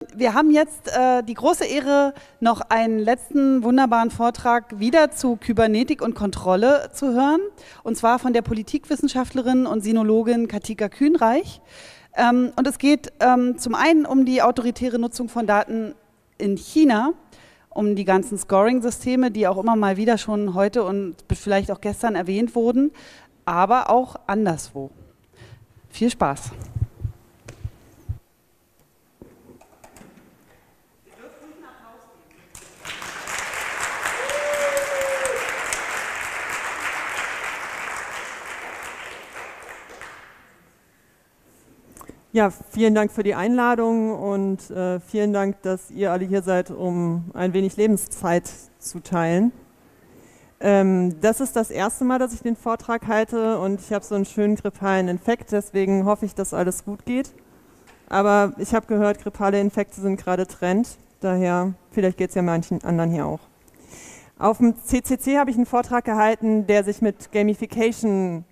Wir haben jetzt die große Ehre, noch einen letzten wunderbaren Vortrag wieder zu Kybernetik und Kontrolle zu hören. Und zwar von der Politikwissenschaftlerin und Sinologin Katika Kühnreich. Und es geht zum einen um die autoritäre Nutzung von Daten in China, um die ganzen Scoring-Systeme, die auch immer mal wieder schon heute und vielleicht auch gestern erwähnt wurden, aber auch anderswo. Viel Spaß! Ja, vielen Dank für die Einladung und vielen Dank, dass ihr alle hier seid, um ein wenig Lebenszeit zu teilen. Das ist das erste Mal, dass ich den Vortrag halte und ich habe so einen schönen grippalen Infekt, deswegen hoffe ich, dass alles gut geht. Aber ich habe gehört, grippale Infekte sind gerade Trend, daher vielleicht geht es ja manchen anderen hier auch. Auf dem CCC habe ich einen Vortrag gehalten, der sich mit Gamification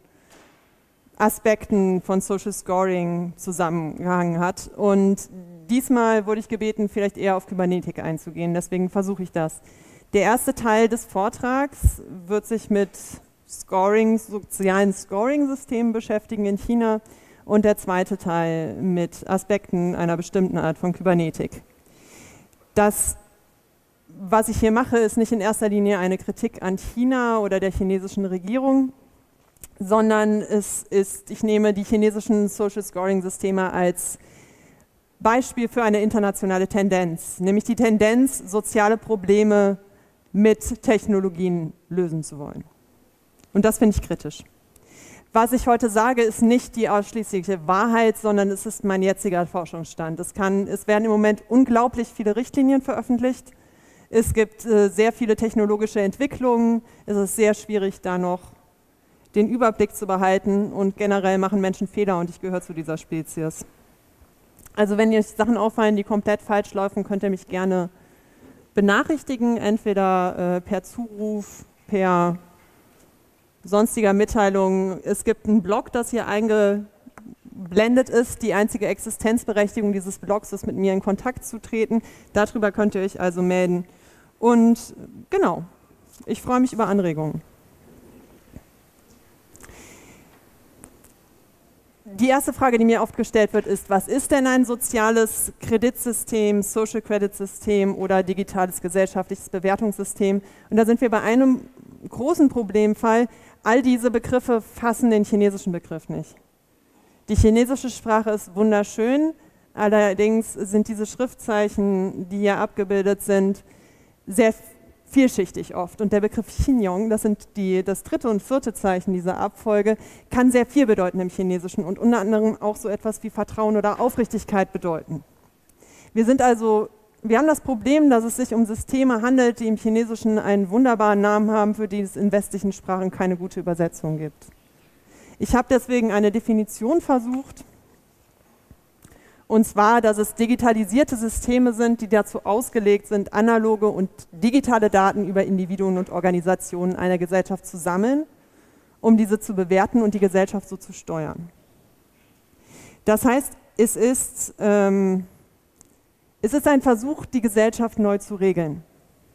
Aspekten von Social Scoring zusammengehangen hat. Und diesmal wurde ich gebeten, vielleicht eher auf Kybernetik einzugehen, deswegen versuche ich das. Der erste Teil des Vortrags wird sich mit Scoring, sozialen Scoring-Systemen beschäftigen in China und der zweite Teil mit Aspekten einer bestimmten Art von Kybernetik. Das, was ich hier mache, ist nicht in erster Linie eine Kritik an China oder der chinesischen Regierung, sondern ich nehme die chinesischen Social Scoring Systeme als Beispiel für eine internationale Tendenz, nämlich die Tendenz, soziale Probleme mit Technologien lösen zu wollen. Und das finde ich kritisch. Was ich heute sage, ist nicht die ausschließliche Wahrheit, sondern es ist mein jetziger Forschungsstand. Es werden im Moment unglaublich viele Richtlinien veröffentlicht. Es gibt sehr viele technologische Entwicklungen. Es ist sehr schwierig, da noch den Überblick zu behalten und generell machen Menschen Fehler und ich gehöre zu dieser Spezies. Also wenn euch Sachen auffallen, die komplett falsch laufen, könnt ihr mich gerne benachrichtigen, entweder per Zuruf, per sonstiger Mitteilung. Es gibt einen Blog, das hier eingeblendet ist. Die einzige Existenzberechtigung dieses Blogs ist, mit mir in Kontakt zu treten. Darüber könnt ihr euch also melden. Und genau, ich freue mich über Anregungen. Die erste Frage, die mir oft gestellt wird, ist, was ist denn ein soziales Kreditsystem, Social Credit System oder digitales gesellschaftliches Bewertungssystem? Und da sind wir bei einem großen Problemfall. All diese Begriffe fassen den chinesischen Begriff nicht. Die chinesische Sprache ist wunderschön, allerdings sind diese Schriftzeichen, die hier abgebildet sind, sehr vielschichtig oft. Und der Begriff Xingyong, das sind das dritte und vierte Zeichen dieser Abfolge, kann sehr viel bedeuten im Chinesischen und unter anderem auch so etwas wie Vertrauen oder Aufrichtigkeit bedeuten. Wir haben das Problem, dass es sich um Systeme handelt, die im Chinesischen einen wunderbaren Namen haben, für die es in westlichen Sprachen keine gute Übersetzung gibt. Ich habe deswegen eine Definition versucht, und zwar, dass es digitalisierte Systeme sind, die dazu ausgelegt sind, analoge und digitale Daten über Individuen und Organisationen einer Gesellschaft zu sammeln, um diese zu bewerten und die Gesellschaft so zu steuern. Das heißt, es ist ein Versuch, die Gesellschaft neu zu regeln.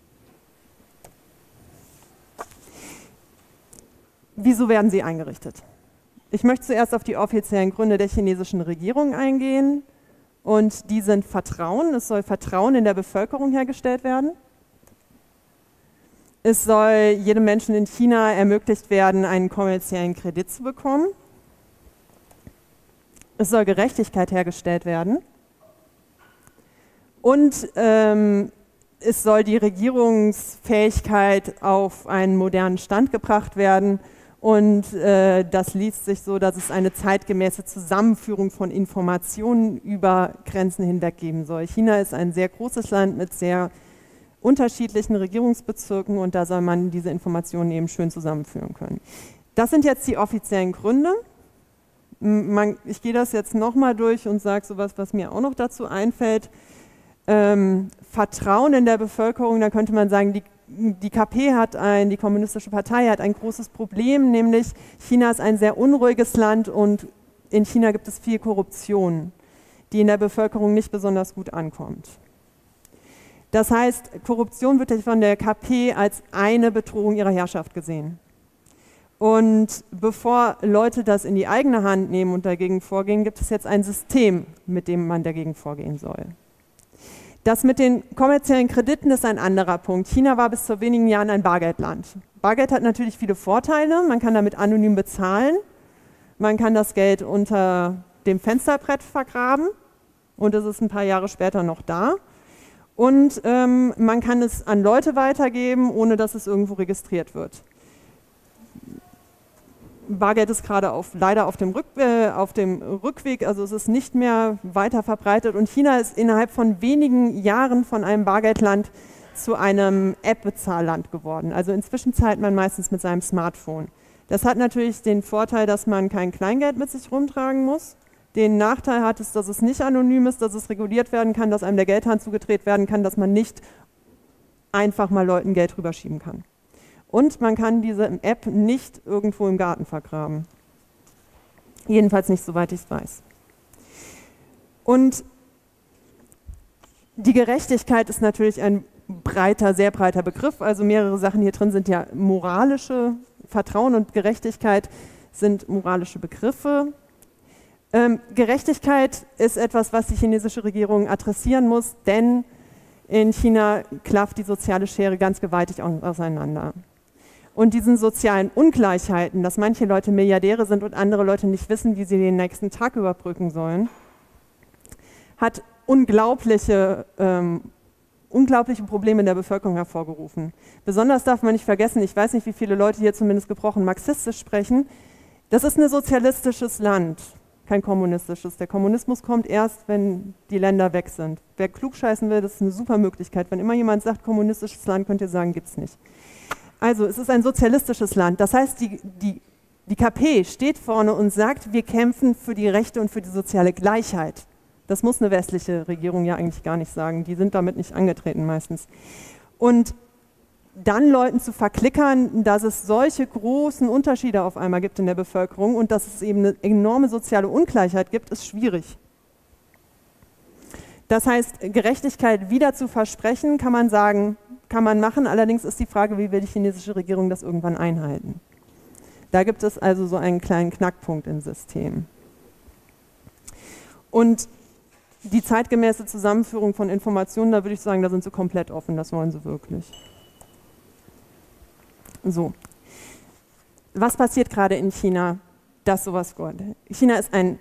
Wieso werden sie eingerichtet? Ich möchte zuerst auf die offiziellen Gründe der chinesischen Regierung eingehen. Und die sind Vertrauen. Es soll Vertrauen in der Bevölkerung hergestellt werden. Es soll jedem Menschen in China ermöglicht werden, einen kommerziellen Kredit zu bekommen. Es soll Gerechtigkeit hergestellt werden. Und es soll die Regierungsfähigkeit auf einen modernen Stand gebracht werden. Und das liest sich so, dass es eine zeitgemäße Zusammenführung von Informationen über Grenzen hinweg geben soll. China ist ein sehr großes Land mit sehr unterschiedlichen Regierungsbezirken und da soll man diese Informationen eben schön zusammenführen können. Das sind jetzt die offiziellen Gründe. Ich gehe das jetzt nochmal durch und sage sowas, was mir auch noch dazu einfällt. Vertrauen in der Bevölkerung, da könnte man sagen, die KP die Kommunistische Partei hat ein großes Problem, nämlich China ist ein sehr unruhiges Land und in China gibt es viel Korruption. die in der Bevölkerung nicht besonders gut ankommt. Das heißt, Korruption wird von der KP als eine Bedrohung ihrer Herrschaft gesehen. Und bevor Leute das in die eigene Hand nehmen und dagegen vorgehen, gibt es jetzt ein System, mit dem man dagegen vorgehen soll. Das mit den kommerziellen Krediten ist ein anderer Punkt. China war bis vor wenigen Jahren ein Bargeldland. Bargeld hat natürlich viele Vorteile. Man kann damit anonym bezahlen. Man kann das Geld unter dem Fensterbrett vergraben und es ist ein paar Jahre später noch da. Und man kann es an Leute weitergeben, ohne dass es irgendwo registriert wird. Bargeld ist gerade leider auf dem Rückweg, also es ist nicht mehr weiter verbreitet und China ist innerhalb von wenigen Jahren von einem Bargeldland zu einem App-Bezahlland geworden. Also inzwischen zahlt man meistens mit seinem Smartphone. Das hat natürlich den Vorteil, dass man kein Kleingeld mit sich rumtragen muss. Den Nachteil hat es, dass es nicht anonym ist, dass es reguliert werden kann, dass einem der Geldhahn zugedreht werden kann, dass man nicht einfach mal Leuten Geld rüberschieben kann. Und man kann diese App nicht irgendwo im Garten vergraben. Jedenfalls nicht, soweit ich es weiß. Und die Gerechtigkeit ist natürlich ein sehr breiter Begriff. Also mehrere Sachen hier drin sind ja moralische, Vertrauen und Gerechtigkeit sind moralische Begriffe. Gerechtigkeit ist etwas, was die chinesische Regierung adressieren muss, denn in China klafft die soziale Schere ganz gewaltig auseinander. Und diesen sozialen Ungleichheiten, dass manche Leute Milliardäre sind und andere Leute nicht wissen, wie sie den nächsten Tag überbrücken sollen, hat unglaubliche Probleme in der Bevölkerung hervorgerufen. Besonders darf man nicht vergessen, ich weiß nicht, wie viele Leute hier zumindest gebrochen marxistisch sprechen, das ist ein sozialistisches Land, kein kommunistisches. Der Kommunismus kommt erst, wenn die Länder weg sind. Wer klugscheißen will, das ist eine super Möglichkeit. Wenn immer jemand sagt, kommunistisches Land, könnt ihr sagen, gibt es nicht. Also es ist ein sozialistisches Land. Das heißt, die KP steht vorne und sagt, wir kämpfen für die Rechte und für die soziale Gleichheit. Das muss eine westliche Regierung ja eigentlich gar nicht sagen. Die sind damit nicht angetreten meistens. Und dann Leuten zu verklickern, dass es solche großen Unterschiede auf einmal gibt in der Bevölkerung und dass es eben eine enorme soziale Ungleichheit gibt, ist schwierig. Das heißt, Gerechtigkeit wieder zu versprechen, kann man sagen, kann man machen, allerdings ist die Frage, wie will die chinesische Regierung das irgendwann einhalten. Da gibt es also so einen kleinen Knackpunkt im System. Und die zeitgemäße Zusammenführung von Informationen, da würde ich sagen, da sind sie komplett offen, das wollen sie wirklich. So, was passiert gerade in China, dass sowas kommt? China ist ein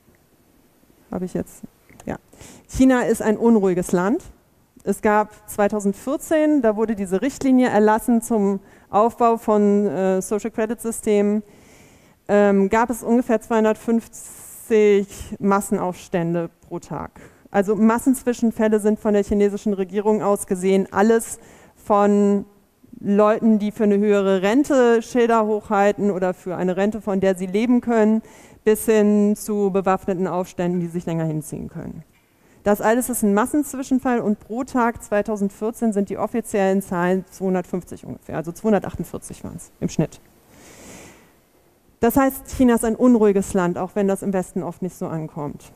unruhiges Land. Es gab 2014, da wurde diese Richtlinie erlassen zum Aufbau von Social Credit Systemen, gab es ungefähr 250 Massenaufstände pro Tag. Also Massenzwischenfälle sind von der chinesischen Regierung aus gesehen alles von Leuten, die für eine höhere Rente Schilder hochhalten oder für eine Rente, von der sie leben können, bis hin zu bewaffneten Aufständen, die sich länger hinziehen können. Das alles ist ein Massenzwischenfall und pro Tag 2014 sind die offiziellen Zahlen 250 ungefähr, also 248 waren es im Schnitt. Das heißt, China ist ein unruhiges Land, auch wenn das im Westen oft nicht so ankommt.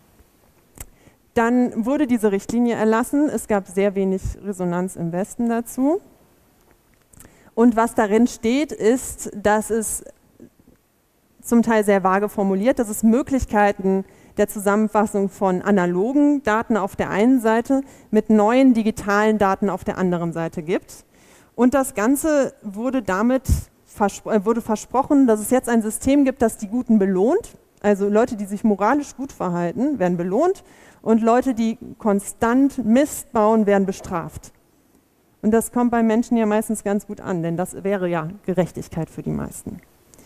Dann wurde diese Richtlinie erlassen, es gab sehr wenig Resonanz im Westen dazu. Und was darin steht, ist, dass es zum Teil sehr vage formuliert, dass es Möglichkeiten der Zusammenfassung von analogen Daten auf der einen Seite mit neuen digitalen Daten auf der anderen Seite gibt. Und das Ganze wurde versprochen, dass es jetzt ein System gibt, das die Guten belohnt. Also Leute, die sich moralisch gut verhalten, werden belohnt und Leute, die konstant Mist bauen, werden bestraft. Und das kommt bei Menschen ja meistens ganz gut an, denn das wäre ja Gerechtigkeit für die meisten.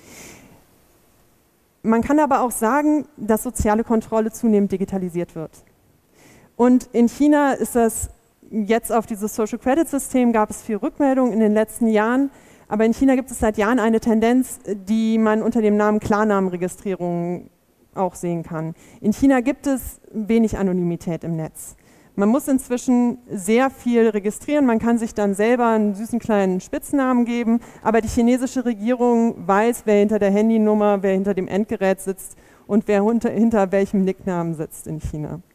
Man kann aber auch sagen, dass soziale Kontrolle zunehmend digitalisiert wird. Und in China ist das jetzt auf dieses Social Credit System, gab es viel Rückmeldungen in den letzten Jahren, aber in China gibt es seit Jahren eine Tendenz, die man unter dem Namen Klarnamenregistrierung auch sehen kann. In China gibt es wenig Anonymität im Netz. Man muss inzwischen sehr viel registrieren, man kann sich dann selber einen süßen kleinen Spitznamen geben, aber die chinesische Regierung weiß, wer hinter der Handynummer, wer hinter dem Endgerät sitzt und wer hinter welchem Nicknamen sitzt in China.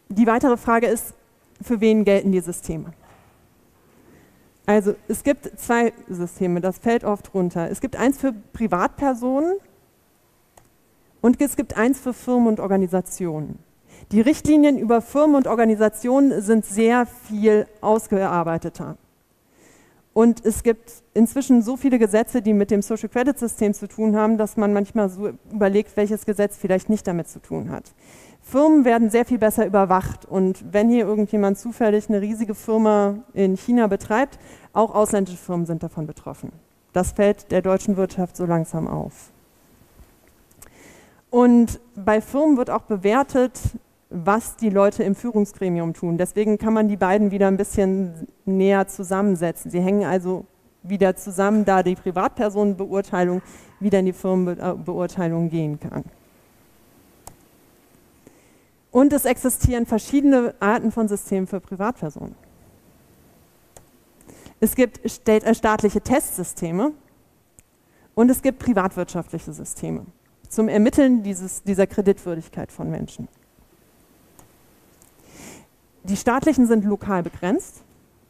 Die weitere Frage ist, für wen gelten die Systeme? Also es gibt zwei Systeme, das fällt oft runter. Es gibt eins für Privatpersonen und es gibt eins für Firmen und Organisationen. Die Richtlinien über Firmen und Organisationen sind sehr viel ausgearbeiteter. Und es gibt inzwischen so viele Gesetze, die mit dem Social Credit System zu tun haben, dass man manchmal so überlegt, welches Gesetz vielleicht nicht damit zu tun hat. Firmen werden sehr viel besser überwacht und wenn hier irgendjemand zufällig eine riesige Firma in China betreibt, auch ausländische Firmen sind davon betroffen. Das fällt der deutschen Wirtschaft so langsam auf. Und bei Firmen wird auch bewertet, was die Leute im Führungsgremium tun. Deswegen kann man die beiden wieder ein bisschen näher zusammensetzen. Sie hängen also wieder zusammen, da die Privatpersonenbeurteilung wieder in die Firmenbeurteilung gehen kann. Und es existieren verschiedene Arten von Systemen für Privatpersonen. Es gibt staatliche Testsysteme und es gibt privatwirtschaftliche Systeme zum Ermitteln dieser Kreditwürdigkeit von Menschen. Die staatlichen sind lokal begrenzt,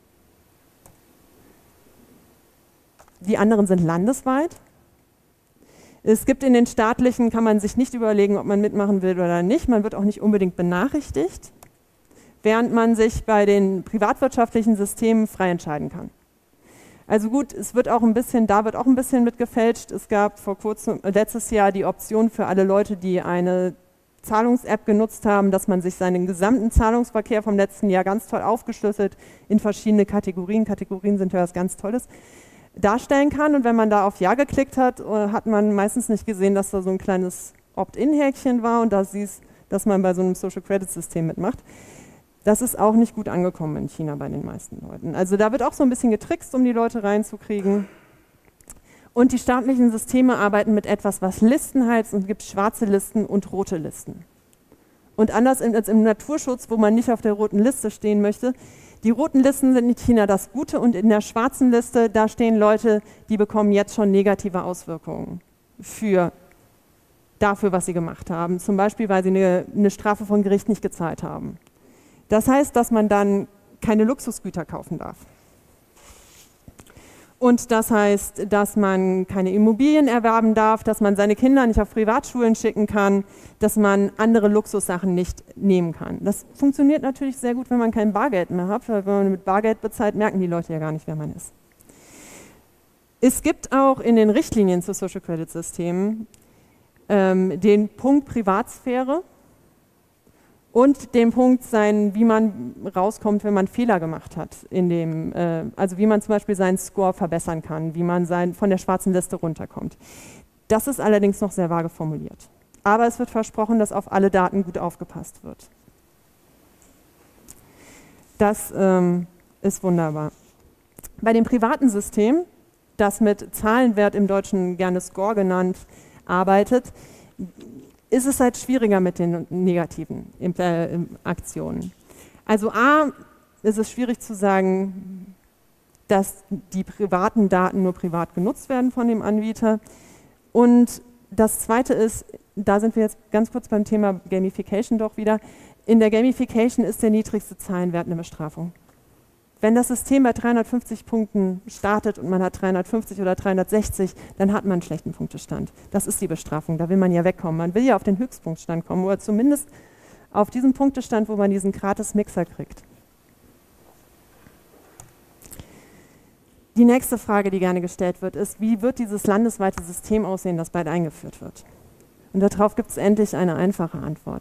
die anderen sind landesweit. Es gibt in den staatlichen, kann man sich nicht überlegen, ob man mitmachen will oder nicht, man wird auch nicht unbedingt benachrichtigt, während man sich bei den privatwirtschaftlichen Systemen frei entscheiden kann. Also gut, es wird auch ein bisschen, da wird auch ein bisschen mit gefälscht. Es gab vor kurzem, letztes Jahr die Option für alle Leute, die eine Zahlungs-App genutzt haben, dass man sich seinen gesamten Zahlungsverkehr vom letzten Jahr ganz toll aufgeschlüsselt in verschiedene Kategorien, Kategorien sind ja was ganz Tolles, darstellen kann. Und wenn man da auf Ja geklickt hat, hat man meistens nicht gesehen, dass da so ein kleines Opt-in-Häkchen war und da siehst, dass man bei so einem Social Credit System mitmacht. Das ist auch nicht gut angekommen in China bei den meisten Leuten. Also da wird auch so ein bisschen getrickst, um die Leute reinzukriegen. Und die staatlichen Systeme arbeiten mit etwas, was Listen heißt, und es gibt schwarze Listen und rote Listen. Und anders als im Naturschutz, wo man nicht auf der roten Liste stehen möchte, die roten Listen sind in China das Gute und in der schwarzen Liste, da stehen Leute, die bekommen jetzt schon negative Auswirkungen dafür, was sie gemacht haben. Zum Beispiel, weil sie eine Strafe vom Gericht nicht gezahlt haben. Das heißt, dass man dann keine Luxusgüter kaufen darf. Und das heißt, dass man keine Immobilien erwerben darf, dass man seine Kinder nicht auf Privatschulen schicken kann, dass man andere Luxussachen nicht nehmen kann. Das funktioniert natürlich sehr gut, wenn man kein Bargeld mehr hat, weil wenn man mit Bargeld bezahlt, merken die Leute ja gar nicht, wer man ist. Es gibt auch in den Richtlinien zu Social Credit Systemen den Punkt Privatsphäre und den Punkt wie man rauskommt, wenn man Fehler gemacht hat, also wie man zum Beispiel seinen Score verbessern kann, wie man von der schwarzen Liste runterkommt. Das ist allerdings noch sehr vage formuliert. Aber es wird versprochen, dass auf alle Daten gut aufgepasst wird. Das ist wunderbar. Bei dem privaten System, das mit Zahlenwert im Deutschen gerne Score genannt arbeitet, ist es halt schwieriger mit den negativen Aktionen. Also A, ist es schwierig zu sagen, dass die privaten Daten nur privat genutzt werden von dem Anbieter. Und das Zweite ist, da sind wir jetzt ganz kurz beim Thema Gamification doch wieder, in der Gamification ist der niedrigste Zahlenwert eine Bestrafung. Wenn das System bei 350 Punkten startet und man hat 350 oder 360, dann hat man einen schlechten Punktestand. Das ist die Bestrafung, da will man ja wegkommen. Man will ja auf den Höchstpunktstand kommen oder zumindest auf diesen Punktestand, wo man diesen gratis Mixer kriegt. Die nächste Frage, die gerne gestellt wird, ist, wie wird dieses landesweite System aussehen, das bald eingeführt wird? Und darauf gibt es endlich eine einfache Antwort.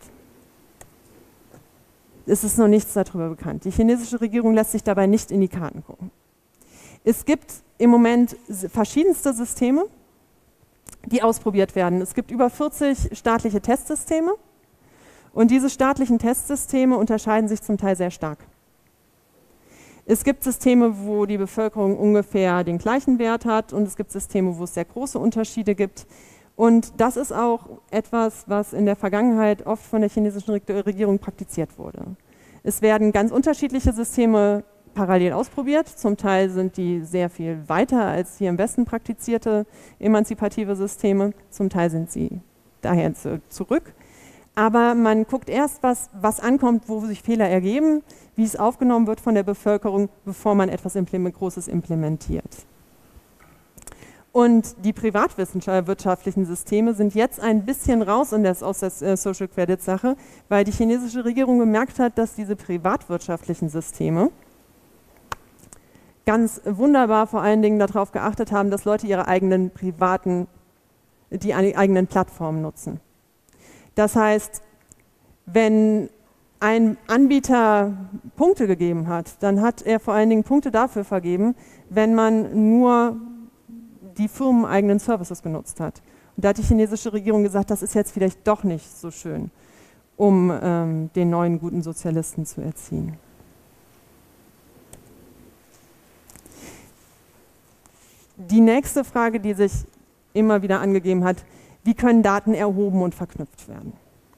Es ist noch nichts darüber bekannt. Die chinesische Regierung lässt sich dabei nicht in die Karten gucken. Es gibt im Moment verschiedenste Systeme, die ausprobiert werden. Es gibt über 40 staatliche Testsysteme und diese staatlichen Testsysteme unterscheiden sich zum Teil sehr stark. Es gibt Systeme, wo die Bevölkerung ungefähr den gleichen Wert hat und es gibt Systeme, wo es sehr große Unterschiede gibt. Und das ist auch etwas, was in der Vergangenheit oft von der chinesischen Regierung praktiziert wurde. Es werden ganz unterschiedliche Systeme parallel ausprobiert. Zum Teil sind die sehr viel weiter als hier im Westen praktizierte emanzipative Systeme. Zum Teil sind sie daher zurück. Aber man guckt erst, was ankommt, wo sich Fehler ergeben, wie es aufgenommen wird von der Bevölkerung, bevor man etwas Großes implementiert. Und die privatwirtschaftlichen Systeme sind jetzt ein bisschen raus aus der Social Credit Sache, weil die chinesische Regierung gemerkt hat, dass diese privatwirtschaftlichen Systeme ganz wunderbar vor allen Dingen darauf geachtet haben, dass Leute ihre eigenen eigenen Plattformen nutzen. Das heißt, wenn ein Anbieter Punkte gegeben hat, dann hat er vor allen Dingen Punkte dafür vergeben, wenn man nur die firmeneigenen Services genutzt hat. Und da hat die chinesische Regierung gesagt, das ist jetzt vielleicht doch nicht so schön, um den neuen guten Sozialisten zu erziehen. Die nächste Frage, die sich immer wieder angegeben hat, wie können Daten erhoben und verknüpft werden?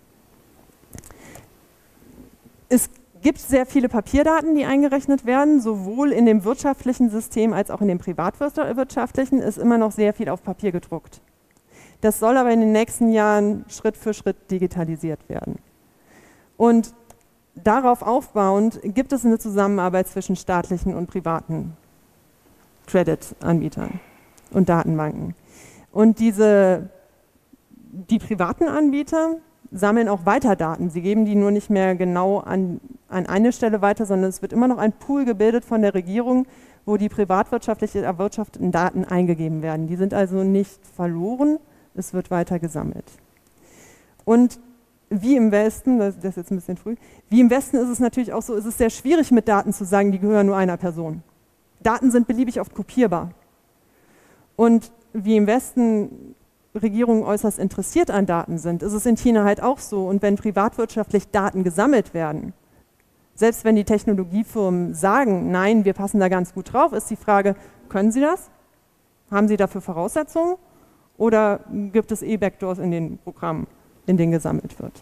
Es gibt sehr viele Papierdaten, die eingerechnet werden, sowohl in dem wirtschaftlichen System als auch in dem privatwirtschaftlichen ist immer noch sehr viel auf Papier gedruckt. Das soll aber in den nächsten Jahren Schritt für Schritt digitalisiert werden. Und darauf aufbauend gibt es eine Zusammenarbeit zwischen staatlichen und privaten Credit-Anbietern und Datenbanken. Und die privaten Anbieter sammeln auch weiter Daten. Sie geben die nur nicht mehr genau an eine Stelle weiter, sondern es wird immer noch ein Pool gebildet von der Regierung, wo die privatwirtschaftlich erwirtschafteten Daten eingegeben werden. Die sind also nicht verloren, es wird weiter gesammelt. Und wie im Westen, das ist jetzt ein bisschen früh, wie im Westen ist es natürlich auch so, ist es sehr schwierig mit Daten zu sagen, die gehören nur einer Person. Daten sind beliebig oft kopierbar. Und wie im Westen Regierungen äußerst interessiert an Daten sind, ist es in China halt auch so. Und wenn privatwirtschaftlich Daten gesammelt werden, selbst wenn die Technologiefirmen sagen, nein, wir passen da ganz gut drauf, ist die Frage, können sie das? Haben sie dafür Voraussetzungen? Oder gibt es Backdoors in den Programmen, in denen gesammelt wird?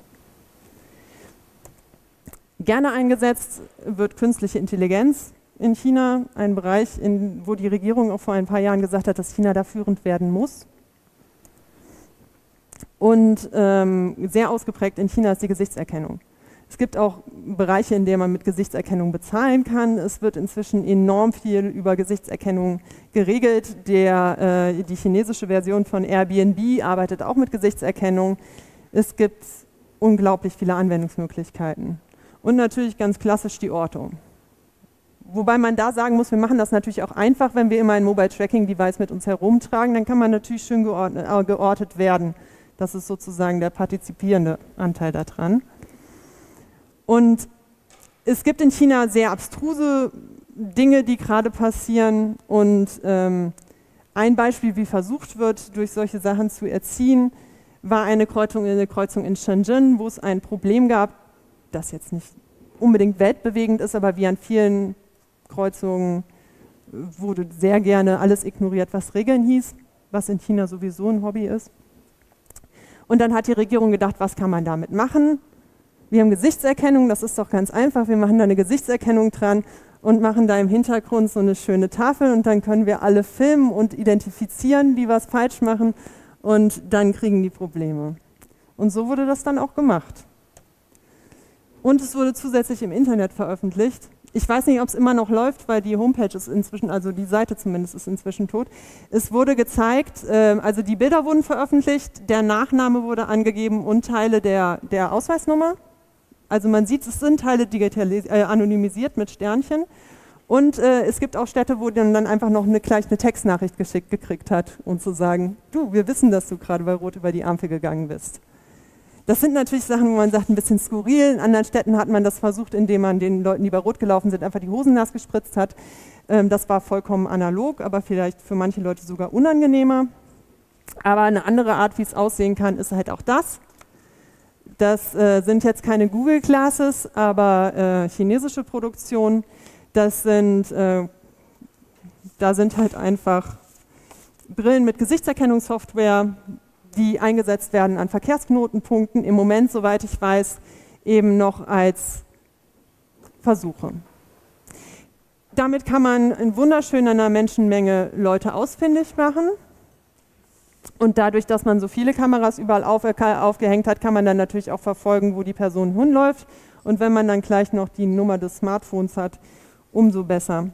Gerne eingesetzt wird künstliche Intelligenz in China, ein Bereich, wo die Regierung auch vor ein paar Jahren gesagt hat, dass China da führend werden muss. Und sehr ausgeprägt in China ist die Gesichtserkennung. Es gibt auch Bereiche, in denen man mit Gesichtserkennung bezahlen kann. Es wird inzwischen enorm viel über Gesichtserkennung geregelt. Die chinesische Version von Airbnb arbeitet auch mit Gesichtserkennung. Es gibt unglaublich viele Anwendungsmöglichkeiten. Und natürlich ganz klassisch die Ortung. Wobei man da sagen muss, wir machen das natürlich auch einfach, wenn wir immer ein Mobile Tracking Device mit uns herumtragen, dann kann man natürlich schön geortet werden. Das ist sozusagen der partizipierende Anteil daran. Und es gibt in China sehr abstruse Dinge, die gerade passieren. Und ein Beispiel, wie versucht wird, durch solche Sachen zu erziehen, war eine Kreuzung in Shenzhen, wo es ein Problem gab, das jetzt nicht unbedingt weltbewegend ist, aber wie an vielen Kreuzungen wurde sehr gerne alles ignoriert, was Regeln hieß, was in China sowieso ein Hobby ist. Und dann hat die Regierung gedacht, was kann man damit machen? Wir haben Gesichtserkennung, das ist doch ganz einfach. Wir machen da eine Gesichtserkennung dran und machen da im Hintergrund so eine schöne Tafel und dann können wir alle filmen und identifizieren, die was falsch machen und dann kriegen die Probleme. Und so wurde das dann auch gemacht. Und es wurde zusätzlich im Internet veröffentlicht. Ich weiß nicht, ob es immer noch läuft, weil die Homepage ist inzwischen, also die Seite zumindest ist inzwischen tot. Es wurde gezeigt, also die Bilder wurden veröffentlicht, der Nachname wurde angegeben und Teile der Ausweisnummer. Also man sieht, es sind Teile anonymisiert mit Sternchen. Und es gibt auch Städte, wo dann einfach noch gleich eine Textnachricht geschickt gekriegt hat und zu sagen, du, wir wissen, dass du gerade bei Rot über die Ampel gegangen bist. Das sind natürlich Sachen, wo man sagt, ein bisschen skurril. In anderen Städten hat man das versucht, indem man den Leuten, die bei Rot gelaufen sind, einfach die Hosen nass gespritzt hat. Das war vollkommen analog, aber vielleicht für manche Leute sogar unangenehmer. Aber eine andere Art, wie es aussehen kann, ist halt auch das. Das sind jetzt keine Google Glasses, aber chinesische Produktionen. Da sind halt einfach Brillen mit Gesichtserkennungssoftware, die eingesetzt werden an Verkehrsknotenpunkten, im Moment, soweit ich weiß, eben noch als Versuche. Damit kann man in wunderschön einer Menschenmenge Leute ausfindig machen. Und dadurch, dass man so viele Kameras überall aufgehängt hat, kann man dann natürlich auch verfolgen, wo die Person hinläuft. Und wenn man dann gleich noch die Nummer des Smartphones hat, umso besser.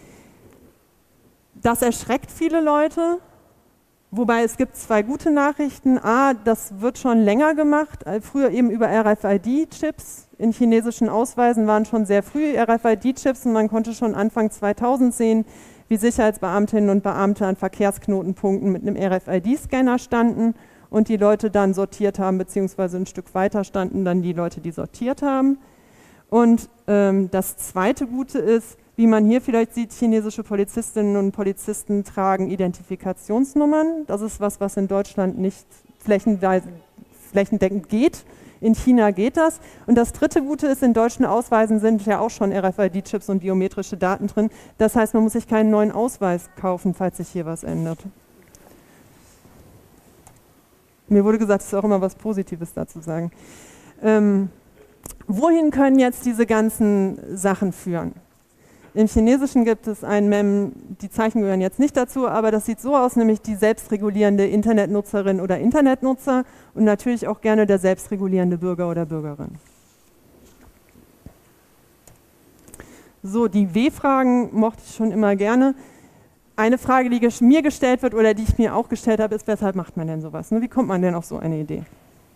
Das erschreckt viele Leute, wobei es gibt zwei gute Nachrichten. A, das wird schon länger gemacht, früher eben über RFID-Chips. In chinesischen Ausweisen waren schon sehr früh RFID-Chips und man konnte schon Anfang 2000 sehen, wie Sicherheitsbeamtinnen und Beamte an Verkehrsknotenpunkten mit einem RFID-Scanner standen und die Leute dann sortiert haben, beziehungsweise ein Stück weiter standen dann die Leute, die sortiert haben. Und das zweite Gute ist, wie man hier vielleicht sieht, chinesische Polizistinnen und Polizisten tragen Identifikationsnummern. Das ist was in Deutschland nicht flächendeckend geht. In China geht das. Und das dritte Gute ist, in deutschen Ausweisen sind ja auch schon RFID-Chips und biometrische Daten drin. Das heißt, man muss sich keinen neuen Ausweis kaufen, falls sich hier was ändert. Mir wurde gesagt, es ist auch immer was Positives dazu sagen. Wohin können jetzt diese ganzen Sachen führen? Im Chinesischen gibt es ein Mem, die Zeichen gehören jetzt nicht dazu, aber das sieht so aus, nämlich die selbstregulierende Internetnutzerin oder Internetnutzer und natürlich auch gerne der selbstregulierende Bürger oder Bürgerin. So, die W-Fragen mochte ich schon immer gerne. Eine Frage, die mir gestellt wird oder die ich mir auch gestellt habe, ist, weshalb macht man denn sowas? Wie kommt man denn auf so eine Idee?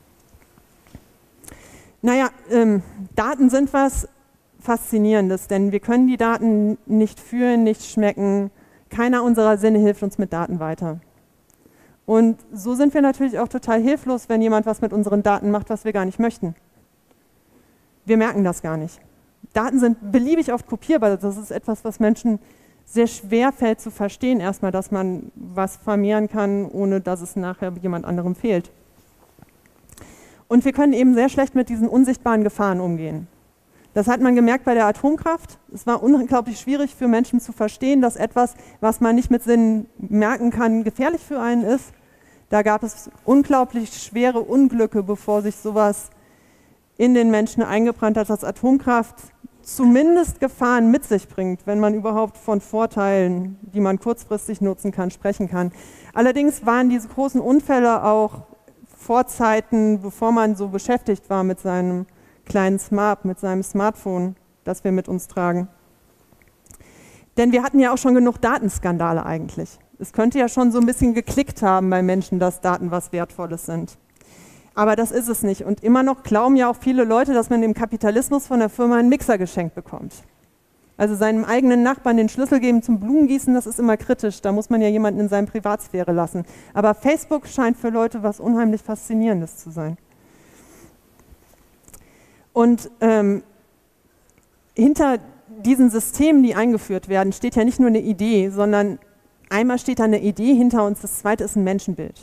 Naja, Daten sind was Faszinierendes, denn wir können die Daten nicht fühlen, nicht schmecken. Keiner unserer Sinne hilft uns mit Daten weiter. Und so sind wir natürlich auch total hilflos, wenn jemand was mit unseren Daten macht, was wir gar nicht möchten. Wir merken das gar nicht. Daten sind beliebig oft kopierbar. Das ist etwas, was Menschen sehr schwer fällt zu verstehen, erstmal, dass man was vermehren kann, ohne dass es nachher jemand anderem fehlt. Und wir können eben sehr schlecht mit diesen unsichtbaren Gefahren umgehen. Das hat man gemerkt bei der Atomkraft. Es war unglaublich schwierig für Menschen zu verstehen, dass etwas, was man nicht mit Sinnen merken kann, gefährlich für einen ist. Da gab es unglaublich schwere Unglücke, bevor sich sowas in den Menschen eingebrannt hat, dass Atomkraft zumindest Gefahren mit sich bringt, wenn man überhaupt von Vorteilen, die man kurzfristig nutzen kann, sprechen kann. Allerdings waren diese großen Unfälle auch Vorzeiten, bevor man so beschäftigt war mit seinem kleinen Smart, mit seinem Smartphone, das wir mit uns tragen. Denn wir hatten ja auch schon genug Datenskandale eigentlich. Es könnte ja schon so ein bisschen geklickt haben bei Menschen, dass Daten was Wertvolles sind. Aber das ist es nicht. Und immer noch glauben ja auch viele Leute, dass man im Kapitalismus von der Firma einen Mixer geschenkt bekommt. Also seinem eigenen Nachbarn den Schlüssel geben zum Blumengießen, das ist immer kritisch. Da muss man ja jemanden in seine Privatsphäre lassen. Aber Facebook scheint für Leute was unheimlich Faszinierendes zu sein. Und hinter diesen Systemen, die eingeführt werden, steht ja nicht nur eine Idee, sondern einmal steht da eine Idee hinter uns, das zweite ist ein Menschenbild.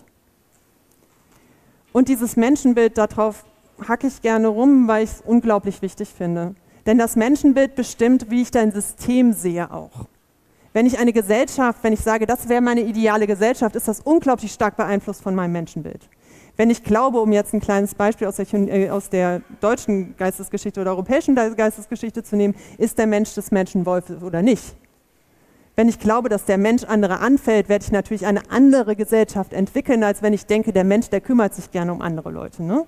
Und dieses Menschenbild, darauf hacke ich gerne rum, weil ich es unglaublich wichtig finde. Denn das Menschenbild bestimmt, wie ich dein System sehe auch. Wenn ich eine Gesellschaft, wenn ich sage, das wäre meine ideale Gesellschaft, ist das unglaublich stark beeinflusst von meinem Menschenbild. Wenn ich glaube, um jetzt ein kleines Beispiel aus der deutschen Geistesgeschichte oder europäischen Geistesgeschichte zu nehmen, ist der Mensch des Menschen Wolf oder nicht? Wenn ich glaube, dass der Mensch andere anfällt, werde ich natürlich eine andere Gesellschaft entwickeln, als wenn ich denke, der Mensch, der kümmert sich gerne um andere Leute. Ne?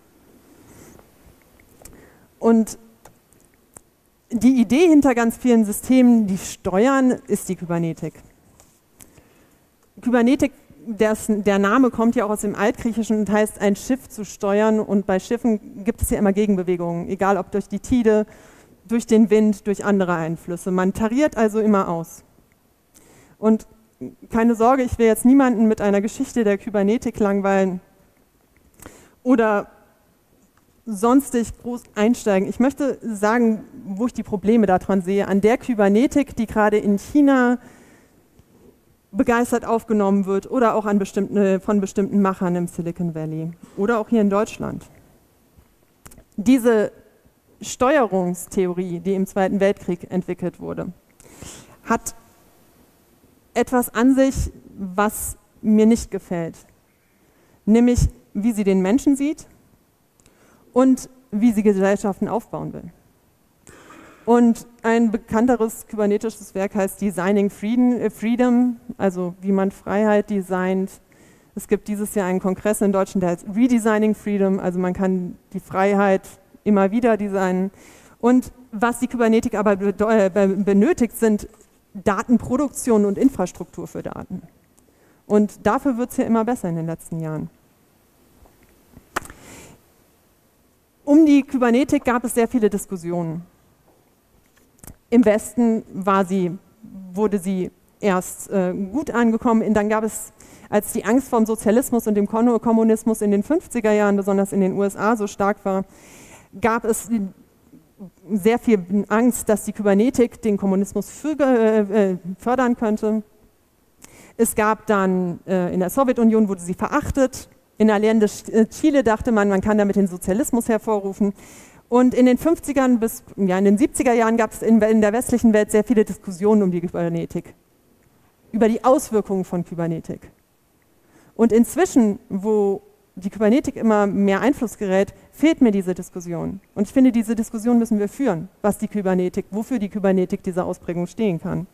Und die Idee hinter ganz vielen Systemen, die steuern, ist die Kybernetik. Kybernetik, der Name kommt ja auch aus dem Altgriechischen und heißt, ein Schiff zu steuern. Und bei Schiffen gibt es ja immer Gegenbewegungen, egal ob durch die Tide, durch den Wind, durch andere Einflüsse. Man tariert also immer aus. Und keine Sorge, ich will jetzt niemanden mit einer Geschichte der Kybernetik langweilen oder sonstig groß einsteigen. Ich möchte sagen, wo ich die Probleme daran sehe, an der Kybernetik, die gerade in China begeistert aufgenommen wird oder auch an von bestimmten Machern im Silicon Valley oder auch hier in Deutschland. Diese Steuerungstheorie, die im Zweiten Weltkrieg entwickelt wurde, hat etwas an sich, was mir nicht gefällt, nämlich wie sie den Menschen sieht und wie sie Gesellschaften aufbauen will. Und ein bekannteres kybernetisches Werk heißt Designing Freedom, also wie man Freiheit designt, Es gibt dieses Jahr einen Kongress in Deutschland, der heißt Redesigning Freedom, also man kann die Freiheit immer wieder designen. Und was die Kybernetik aber benötigt, sind Datenproduktion und Infrastruktur für Daten. Und dafür wird es ja immer besser in den letzten Jahren. Um die Kybernetik gab es sehr viele Diskussionen. Im Westen wurde sie erst gut angekommen, dann gab es, als die Angst vor dem Sozialismus und dem Kommunismus in den 50er Jahren, besonders in den USA, so stark war, gab es sehr viel Angst, dass die Kybernetik den Kommunismus fördern könnte. Es gab dann in der Sowjetunion, wurde sie verachtet. In Allende Chile dachte man, man kann damit den Sozialismus hervorrufen. Und in den 50ern bis in den 70er Jahren gab es in der westlichen Welt sehr viele Diskussionen um die Kybernetik, über die Auswirkungen von Kybernetik. Und inzwischen, wo die Kybernetik immer mehr Einfluss gerät, fehlt mir diese Diskussion. Und ich finde, diese Diskussion müssen wir führen, wofür die Kybernetik dieser Ausprägung stehen kann.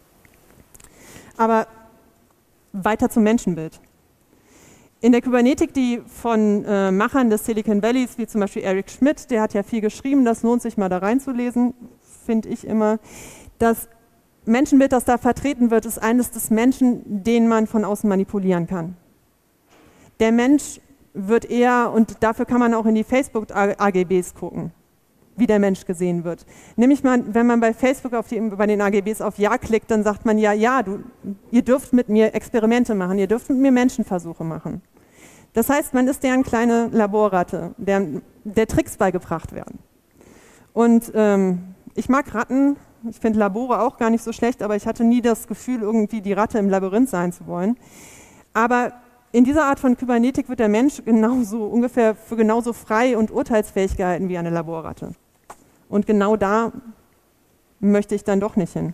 Aber weiter zum Menschenbild. In der Kybernetik, die von Machern des Silicon Valleys, wie zum Beispiel Eric Schmidt, der hat ja viel geschrieben, das lohnt sich mal da reinzulesen, finde ich immer. Das Menschenbild, das da vertreten wird, ist eines des Menschen, den man von außen manipulieren kann. Der Mensch wird eher, und dafür kann man auch in die Facebook-AGBs gucken, wie der Mensch gesehen wird. Nämlich wenn man bei Facebook bei den AGBs auf Ja klickt, dann sagt man ja, ihr dürft mit mir Experimente machen, ihr dürft mit mir Menschenversuche machen. Das heißt, man ist deren kleine Laborratte, der Tricks beigebracht werden. Und ich mag Ratten, ich finde Labore auch gar nicht so schlecht, aber ich hatte nie das Gefühl, irgendwie die Ratte im Labyrinth sein zu wollen. Aber in dieser Art von Kybernetik wird der Mensch ungefähr für genauso frei und urteilsfähig gehalten wie eine Laborratte. Und genau da möchte ich dann doch nicht hin.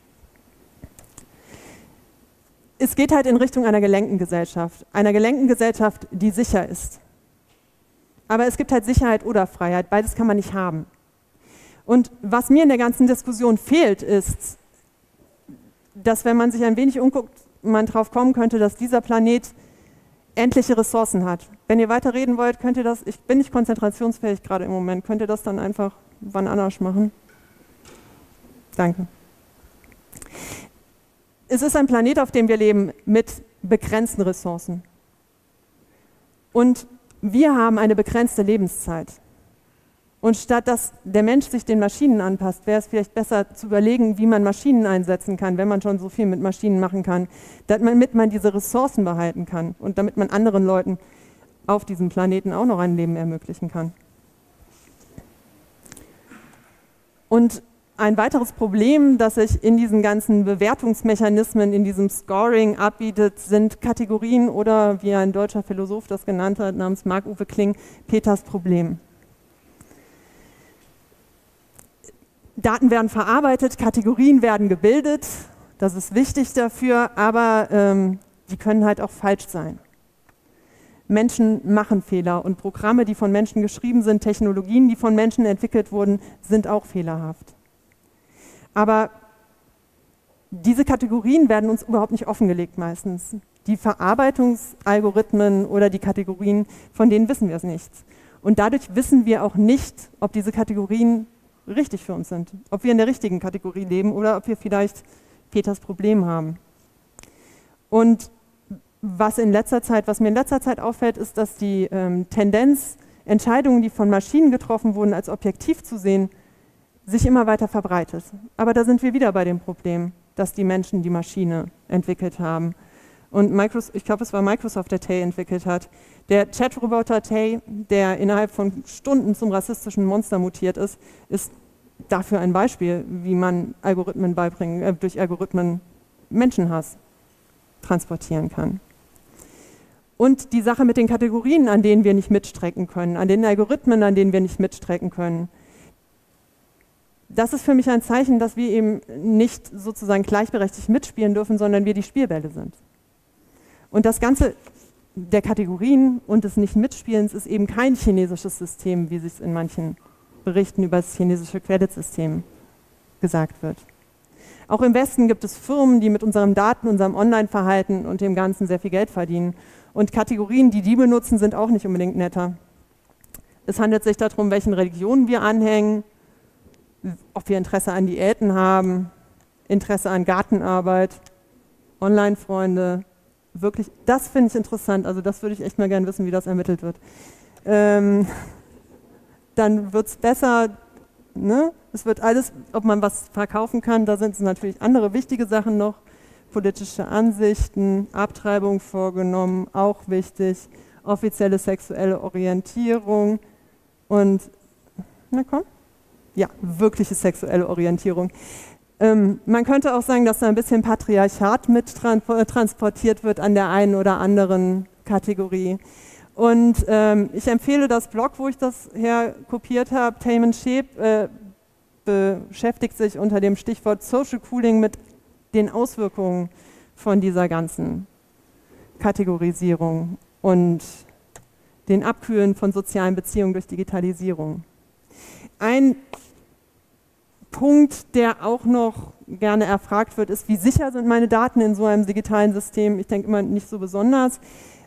Es geht halt in Richtung einer gelenkten Gesellschaft. Einer gelenkten Gesellschaft, die sicher ist. Aber es gibt halt Sicherheit oder Freiheit. Beides kann man nicht haben. Und was mir in der ganzen Diskussion fehlt, ist, dass wenn man sich ein wenig umguckt, man drauf kommen könnte, dass dieser Planet endliche Ressourcen hat. Wenn ihr weiterreden wollt, könnt ihr das, ich bin nicht konzentrationsfähig gerade im Moment, könnt ihr das dann einfach wann anders machen? Danke. Es ist ein Planet, auf dem wir leben, mit begrenzten Ressourcen. Und wir haben eine begrenzte Lebenszeit. Und statt dass der Mensch sich den Maschinen anpasst, wäre es vielleicht besser zu überlegen, wie man Maschinen einsetzen kann, wenn man schon so viel mit Maschinen machen kann, damit man diese Ressourcen behalten kann und damit man anderen Leuten auf diesem Planeten auch noch ein Leben ermöglichen kann. Und ein weiteres Problem, das sich in diesen ganzen Bewertungsmechanismen, in diesem Scoring abbietet, sind Kategorien oder, wie ein deutscher Philosoph das genannt hat, namens Marc-Uwe Kling, Peters Problem. Daten werden verarbeitet, Kategorien werden gebildet, das ist wichtig dafür, aber die können halt auch falsch sein. Menschen machen Fehler und Programme, die von Menschen geschrieben sind, Technologien, die von Menschen entwickelt wurden, sind auch fehlerhaft. Aber diese Kategorien werden uns überhaupt nicht offengelegt meistens. Die Verarbeitungsalgorithmen oder die Kategorien, von denen wissen wir es nicht. Und dadurch wissen wir auch nicht, ob diese Kategorien richtig für uns sind. Ob wir in der richtigen Kategorie leben oder ob wir vielleicht Peters Problem haben. Und was mir in letzter Zeit auffällt, ist, dass die Tendenz, Entscheidungen, die von Maschinen getroffen wurden, als objektiv zu sehen, sich immer weiter verbreitet. Aber da sind wir wieder bei dem Problem, dass die Menschen die Maschine entwickelt haben. Und ich glaube, es war Microsoft, der Tay entwickelt hat. Der Chatroboter Tay, der innerhalb von Stunden zum rassistischen Monster mutiert ist, ist dafür ein Beispiel, wie man Algorithmen durch Algorithmen Menschenhass transportieren kann. Und die Sache mit den Kategorien, an denen wir nicht mitstrecken können, an den Algorithmen, an denen wir nicht mitstrecken können, das ist für mich ein Zeichen, dass wir eben nicht sozusagen gleichberechtigt mitspielen dürfen, sondern wir die Spielbälle sind. Und das Ganze der Kategorien und des Nicht-Mitspielens ist eben kein chinesisches System, wie es in manchen Berichten über das chinesische Credit-System gesagt wird. Auch im Westen gibt es Firmen, die mit unseren Daten, unserem Online-Verhalten und dem Ganzen sehr viel Geld verdienen. Und Kategorien, die benutzen, sind auch nicht unbedingt netter. Es handelt sich darum, welchen Religionen wir anhängen, ob wir Interesse an Diäten haben, Interesse an Gartenarbeit, Online-Freunde. Wirklich, das finde ich interessant. Also das würde ich echt mal gerne wissen, wie das ermittelt wird. Dann wird es besser, ne? Es wird alles, ob man was verkaufen kann, da sind es natürlich andere wichtige Sachen noch. Politische Ansichten, Abtreibung vorgenommen, auch wichtig. Offizielle sexuelle Orientierung und, na komm, ja, wirkliche sexuelle Orientierung. Man könnte auch sagen, dass da ein bisschen Patriarchat mit transportiert wird an der einen oder anderen Kategorie. Und ich empfehle das Blog, wo ich das herkopiert habe. Taman Shep beschäftigt sich unter dem Stichwort Social Cooling mit den Auswirkungen von dieser ganzen Kategorisierung und den Abkühlen von sozialen Beziehungen durch Digitalisierung. Ein Punkt, der auch noch gerne erfragt wird, ist, wie sicher sind meine Daten in so einem digitalen System? Ich denke immer nicht so besonders.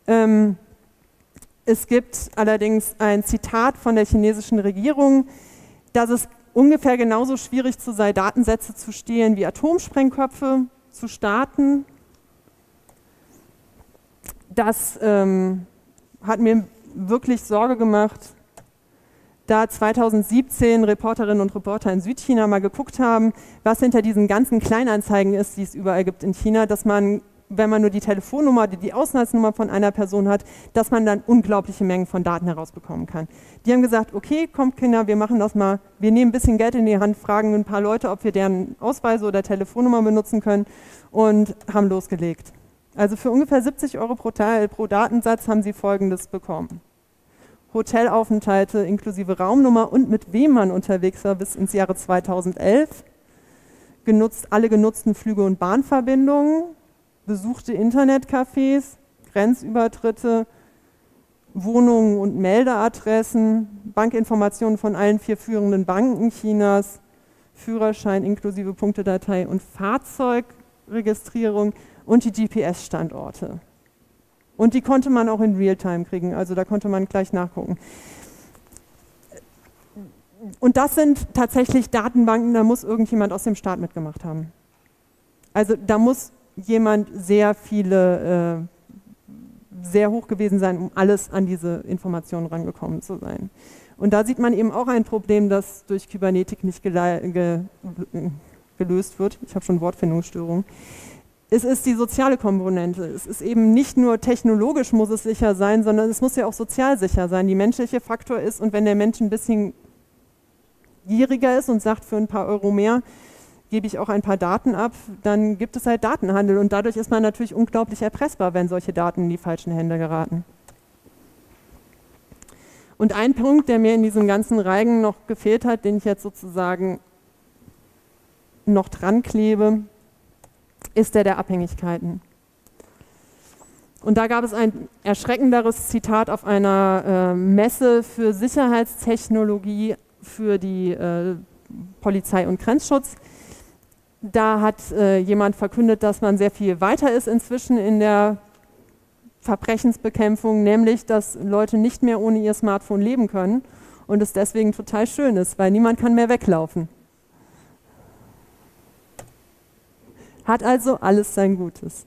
Es gibt allerdings ein Zitat von der chinesischen Regierung, dass es ungefähr genauso schwierig sei, Datensätze zu stehlen wie Atomsprengköpfe zu starten. Das hat mir wirklich Sorge gemacht, da 2017 Reporterinnen und Reporter in Südchina mal geguckt haben, was hinter diesen ganzen Kleinanzeigen ist, die es überall gibt in China, dass man, wenn man nur die Telefonnummer, die Ausweisnummer von einer Person hat, dass man dann unglaubliche Mengen von Daten herausbekommen kann. Die haben gesagt, okay, kommt Kinder, wir machen das mal, wir nehmen ein bisschen Geld in die Hand, fragen ein paar Leute, ob wir deren Ausweise oder Telefonnummer benutzen können und haben losgelegt. Also für ungefähr 70 € pro Datensatz haben sie Folgendes bekommen. Hotelaufenthalte inklusive Raumnummer und mit wem man unterwegs war bis ins Jahre 2011, alle genutzten Flüge und Bahnverbindungen, besuchte Internetcafés, Grenzübertritte, Wohnungen und Meldeadressen, Bankinformationen von allen 4 führenden Banken Chinas, Führerschein inklusive Punktedatei und Fahrzeugregistrierung und die GPS-Standorte. Und die konnte man auch in Realtime kriegen, also da konnte man gleich nachgucken. Und das sind tatsächlich Datenbanken, da muss irgendjemand aus dem Staat mitgemacht haben. Also da muss jemand sehr hoch gewesen sein, um alles an diese Informationen rangekommen zu sein. Und da sieht man eben auch ein Problem, das durch Kybernetik nicht gelöst wird. Ich habe schon Wortfindungsstörungen. Es ist die soziale Komponente. Es ist eben nicht nur technologisch muss es sicher sein, sondern es muss ja auch sozial sicher sein. Die menschliche Faktor ist, und wenn der Mensch ein bisschen gieriger ist und sagt, für ein paar Euro mehr gebe ich auch ein paar Daten ab, dann gibt es halt Datenhandel und dadurch ist man natürlich unglaublich erpressbar, wenn solche Daten in die falschen Hände geraten. Und ein Punkt, der mir in diesem ganzen Reigen noch gefehlt hat, den ich jetzt sozusagen noch dran klebe, ist der Abhängigkeiten. Und da gab es ein erschreckenderes Zitat auf einer Messe für Sicherheitstechnologie für die Polizei und Grenzschutz. Da hat jemand verkündet, dass man sehr viel weiter ist inzwischen in der Verbrechensbekämpfung, nämlich dass Leute nicht mehr ohne ihr Smartphone leben können und es deswegen total schön ist, weil niemand kann mehr weglaufen. Hat also alles sein Gutes.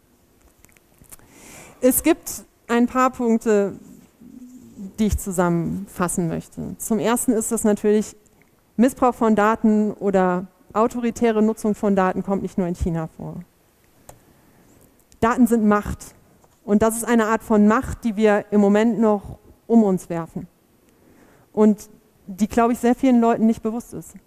Es gibt ein paar Punkte, die ich zusammenfassen möchte. Zum ersten ist das natürlich, Missbrauch von Daten oder autoritäre Nutzung von Daten kommt nicht nur in China vor. Daten sind Macht. Und das ist eine Art von Macht, die wir im Moment noch um uns werfen. Und die, glaube ich, sehr vielen Leuten nicht bewusst ist.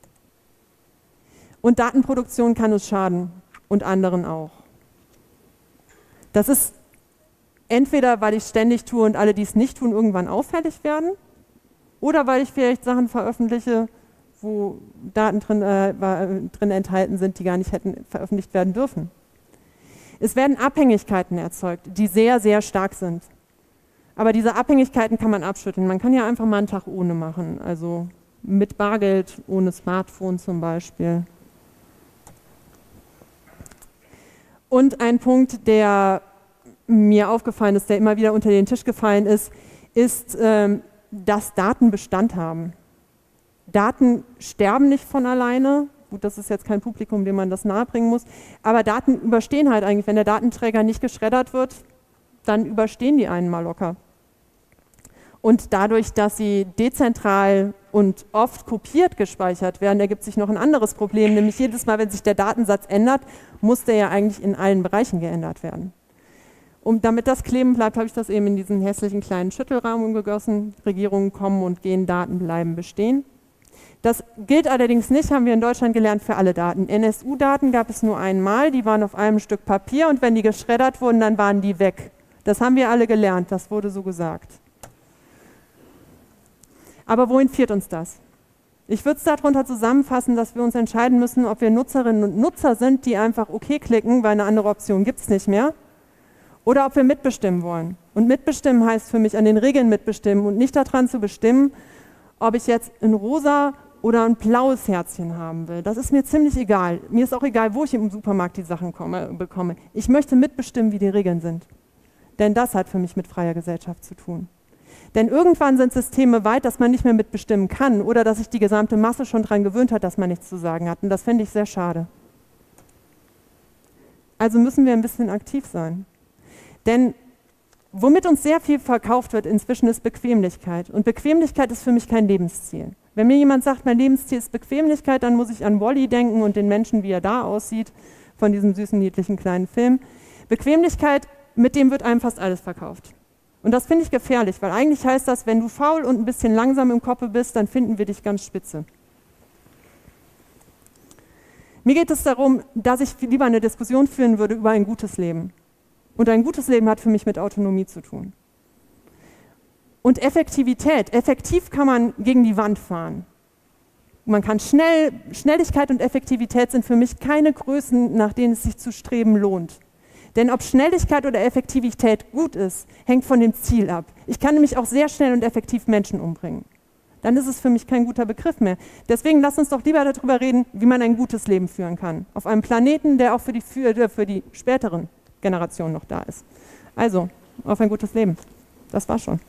Und Datenproduktion kann uns schaden und anderen auch. Das ist entweder, weil ich es ständig tue und alle, die es nicht tun, irgendwann auffällig werden, oder weil ich vielleicht Sachen veröffentliche, wo Daten drin enthalten sind, die gar nicht hätten veröffentlicht werden dürfen. Es werden Abhängigkeiten erzeugt, die sehr, sehr stark sind. Aber diese Abhängigkeiten kann man abschütteln. Man kann ja einfach mal einen Tag ohne machen, also mit Bargeld, ohne Smartphone zum Beispiel. Und ein Punkt, der mir aufgefallen ist, der immer wieder unter den Tisch gefallen ist, dass Daten Bestand haben. Daten sterben nicht von alleine. Gut, das ist jetzt kein Publikum, dem man das nahebringen muss. Aber Daten überstehen halt eigentlich. Wenn der Datenträger nicht geschreddert wird, dann überstehen die einen mal locker. Und dadurch, dass sie dezentral und oft kopiert gespeichert werden, ergibt sich noch ein anderes Problem. Nämlich jedes Mal, wenn sich der Datensatz ändert, muss der ja eigentlich in allen Bereichen geändert werden. Und damit das kleben bleibt, habe ich das eben in diesen hässlichen kleinen Schüttelrahmen gegossen. Regierungen kommen und gehen, Daten bleiben bestehen. Das gilt allerdings nicht, haben wir in Deutschland gelernt, für alle Daten. NSU-Daten gab es nur einmal, die waren auf einem Stück Papier und wenn die geschreddert wurden, dann waren die weg. Das haben wir alle gelernt, das wurde so gesagt. Aber wohin führt uns das? Ich würde es darunter zusammenfassen, dass wir uns entscheiden müssen, ob wir Nutzerinnen und Nutzer sind, die einfach OK klicken, weil eine andere Option gibt es nicht mehr, oder ob wir mitbestimmen wollen. Und mitbestimmen heißt für mich an den Regeln mitbestimmen und nicht daran zu bestimmen, ob ich jetzt ein rosa oder ein blaues Herzchen haben will. Das ist mir ziemlich egal. Mir ist auch egal, wo ich im Supermarkt die Sachen bekomme. Ich möchte mitbestimmen, wie die Regeln sind. Denn das hat für mich mit freier Gesellschaft zu tun. Denn irgendwann sind Systeme weit, dass man nicht mehr mitbestimmen kann oder dass sich die gesamte Masse schon daran gewöhnt hat, dass man nichts zu sagen hat. Und das fände ich sehr schade. Also müssen wir ein bisschen aktiv sein. Denn womit uns sehr viel verkauft wird inzwischen ist Bequemlichkeit. Und Bequemlichkeit ist für mich kein Lebensziel. Wenn mir jemand sagt, mein Lebensziel ist Bequemlichkeit, dann muss ich an Wall-E denken und den Menschen, wie er da aussieht, von diesem süßen, niedlichen kleinen Film. Bequemlichkeit, mit dem wird einem fast alles verkauft. Und das finde ich gefährlich, weil eigentlich heißt das, wenn du faul und ein bisschen langsam im Kopf bist, dann finden wir dich ganz spitze. Mir geht es darum, dass ich lieber eine Diskussion führen würde über ein gutes Leben. Und ein gutes Leben hat für mich mit Autonomie zu tun. Und Effektivität. Effektiv kann man gegen die Wand fahren. Man kann Schnelligkeit und Effektivität sind für mich keine Größen, nach denen es sich zu streben lohnt. Denn ob Schnelligkeit oder Effektivität gut ist, hängt von dem Ziel ab. Ich kann nämlich auch sehr schnell und effektiv Menschen umbringen. Dann ist es für mich kein guter Begriff mehr. Deswegen lasst uns doch lieber darüber reden, wie man ein gutes Leben führen kann. Auf einem Planeten, der auch für die späteren Generationen noch da ist. Also, auf ein gutes Leben. Das war's schon.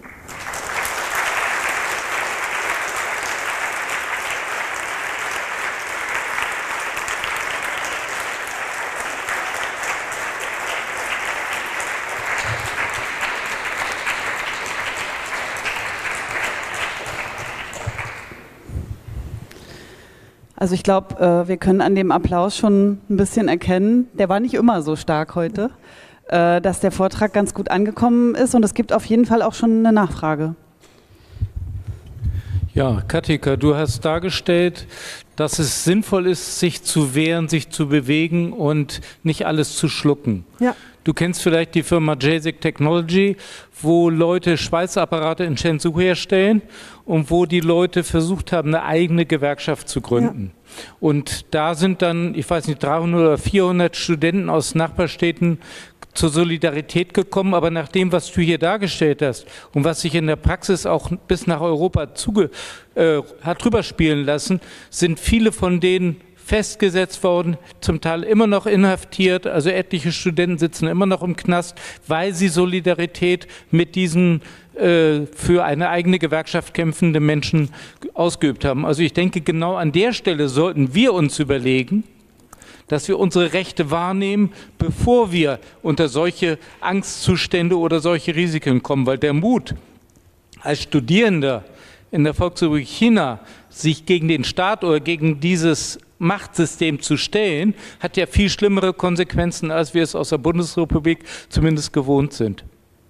Also ich glaube, wir können an dem Applaus schon ein bisschen erkennen, der war nicht immer so stark heute, dass der Vortrag ganz gut angekommen ist und es gibt auf jeden Fall auch schon eine Nachfrage. Ja, Katika, du hast dargestellt, dass es sinnvoll ist, sich zu wehren, sich zu bewegen und nicht alles zu schlucken. Ja. Du kennst vielleicht die Firma JASIC Technology, wo Leute Schweißapparate in Shenzhou herstellen und wo die Leute versucht haben, eine eigene Gewerkschaft zu gründen. Ja. Und da sind dann, ich weiß nicht, 300 oder 400 Studenten aus Nachbarstädten zur Solidarität gekommen, aber nach dem, was du hier dargestellt hast und was sich in der Praxis auch bis nach Europa hat drüber spielen lassen, sind viele von denen festgesetzt worden, zum Teil immer noch inhaftiert, also etliche Studenten sitzen immer noch im Knast, weil sie Solidarität mit diesen für eine eigene Gewerkschaft kämpfenden Menschen ausgeübt haben. Also ich denke, genau an der Stelle sollten wir uns überlegen, dass wir unsere Rechte wahrnehmen, bevor wir unter solche Angstzustände oder solche Risiken kommen, weil der Mut als Studierender in der Volksrepublik China, sich gegen den Staat oder gegen dieses Machtsystem zu stellen, hat ja viel schlimmere Konsequenzen, als wir es aus der Bundesrepublik zumindest gewohnt sind.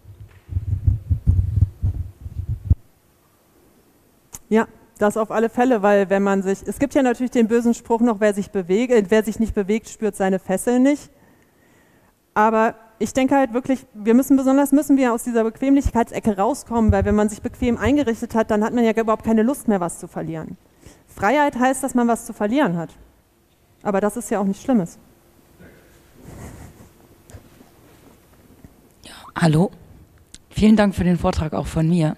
Ja, das auf alle Fälle, weil wenn man sich, es gibt ja natürlich den bösen Spruch noch, wer sich nicht bewegt, spürt seine Fesseln nicht. Aber ich denke halt wirklich, müssen wir aus dieser Bequemlichkeitsecke rauskommen, weil wenn man sich bequem eingerichtet hat, dann hat man ja überhaupt keine Lust mehr, was zu verlieren. Freiheit heißt, dass man was zu verlieren hat. Aber das ist ja auch nichts Schlimmes. Ja, hallo. Vielen Dank für den Vortrag auch von mir.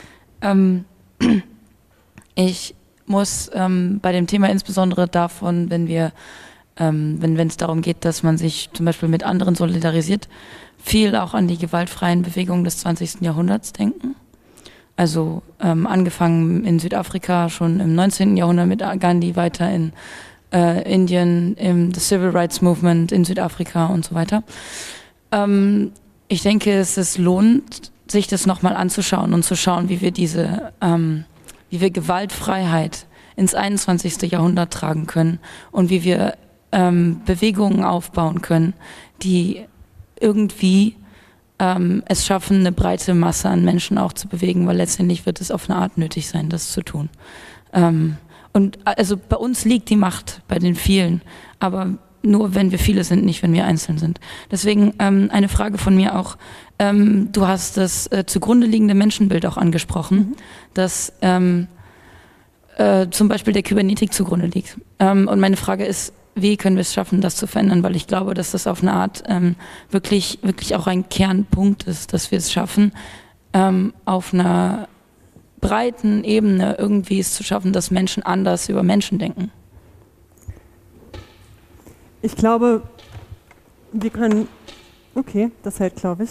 Ich muss bei dem Thema insbesondere davon, wenn es darum geht, dass man sich zum Beispiel mit anderen solidarisiert, viel auch an die gewaltfreien Bewegungen des 20. Jahrhunderts denken. Also angefangen in Südafrika schon im 19. Jahrhundert mit Gandhi, weiter in Indien, im The Civil Rights Movement in Südafrika und so weiter. Ich denke, es lohnt, sich das nochmal anzuschauen und zu schauen, wie wir wie wir Gewaltfreiheit ins 21. Jahrhundert tragen können und wie wir Bewegungen aufbauen können, die irgendwie es schaffen, eine breite Masse an Menschen auch zu bewegen, weil letztendlich wird es auf eine Art nötig sein, das zu tun. Und also bei uns liegt die Macht, bei den vielen, aber nur wenn wir viele sind, nicht wenn wir einzeln sind. Deswegen eine Frage von mir auch, du hast das zugrunde liegende Menschenbild auch angesprochen, das zum Beispiel der Kybernetik zugrunde liegt. Und meine Frage ist, wie können wir es schaffen, das zu verändern? Weil ich glaube, dass das auf eine Art wirklich auch ein Kernpunkt ist, dass wir es schaffen, auf einer breiten Ebene irgendwie es zu schaffen, dass Menschen anders über Menschen denken. Ich glaube, wir können, okay, das hält, glaube ich.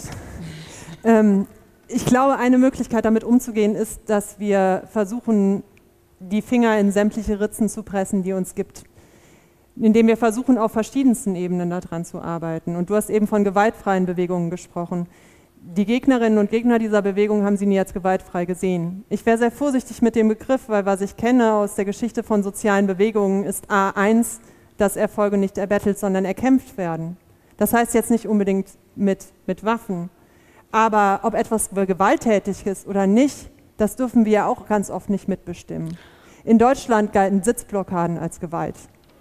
Ich glaube, eine Möglichkeit damit umzugehen ist, dass wir versuchen, die Finger in sämtliche Ritzen zu pressen, die uns gibt. Indem wir versuchen, auf verschiedensten Ebenen daran zu arbeiten. Und du hast eben von gewaltfreien Bewegungen gesprochen. Die Gegnerinnen und Gegner dieser Bewegung haben sie nie als gewaltfrei gesehen. Ich wäre sehr vorsichtig mit dem Begriff, weil was ich kenne aus der Geschichte von sozialen Bewegungen ist A1, dass Erfolge nicht erbettelt, sondern erkämpft werden. Das heißt jetzt nicht unbedingt mit Waffen. Aber ob etwas gewalttätig ist oder nicht, das dürfen wir ja auch ganz oft nicht mitbestimmen. In Deutschland galten Sitzblockaden als Gewalt.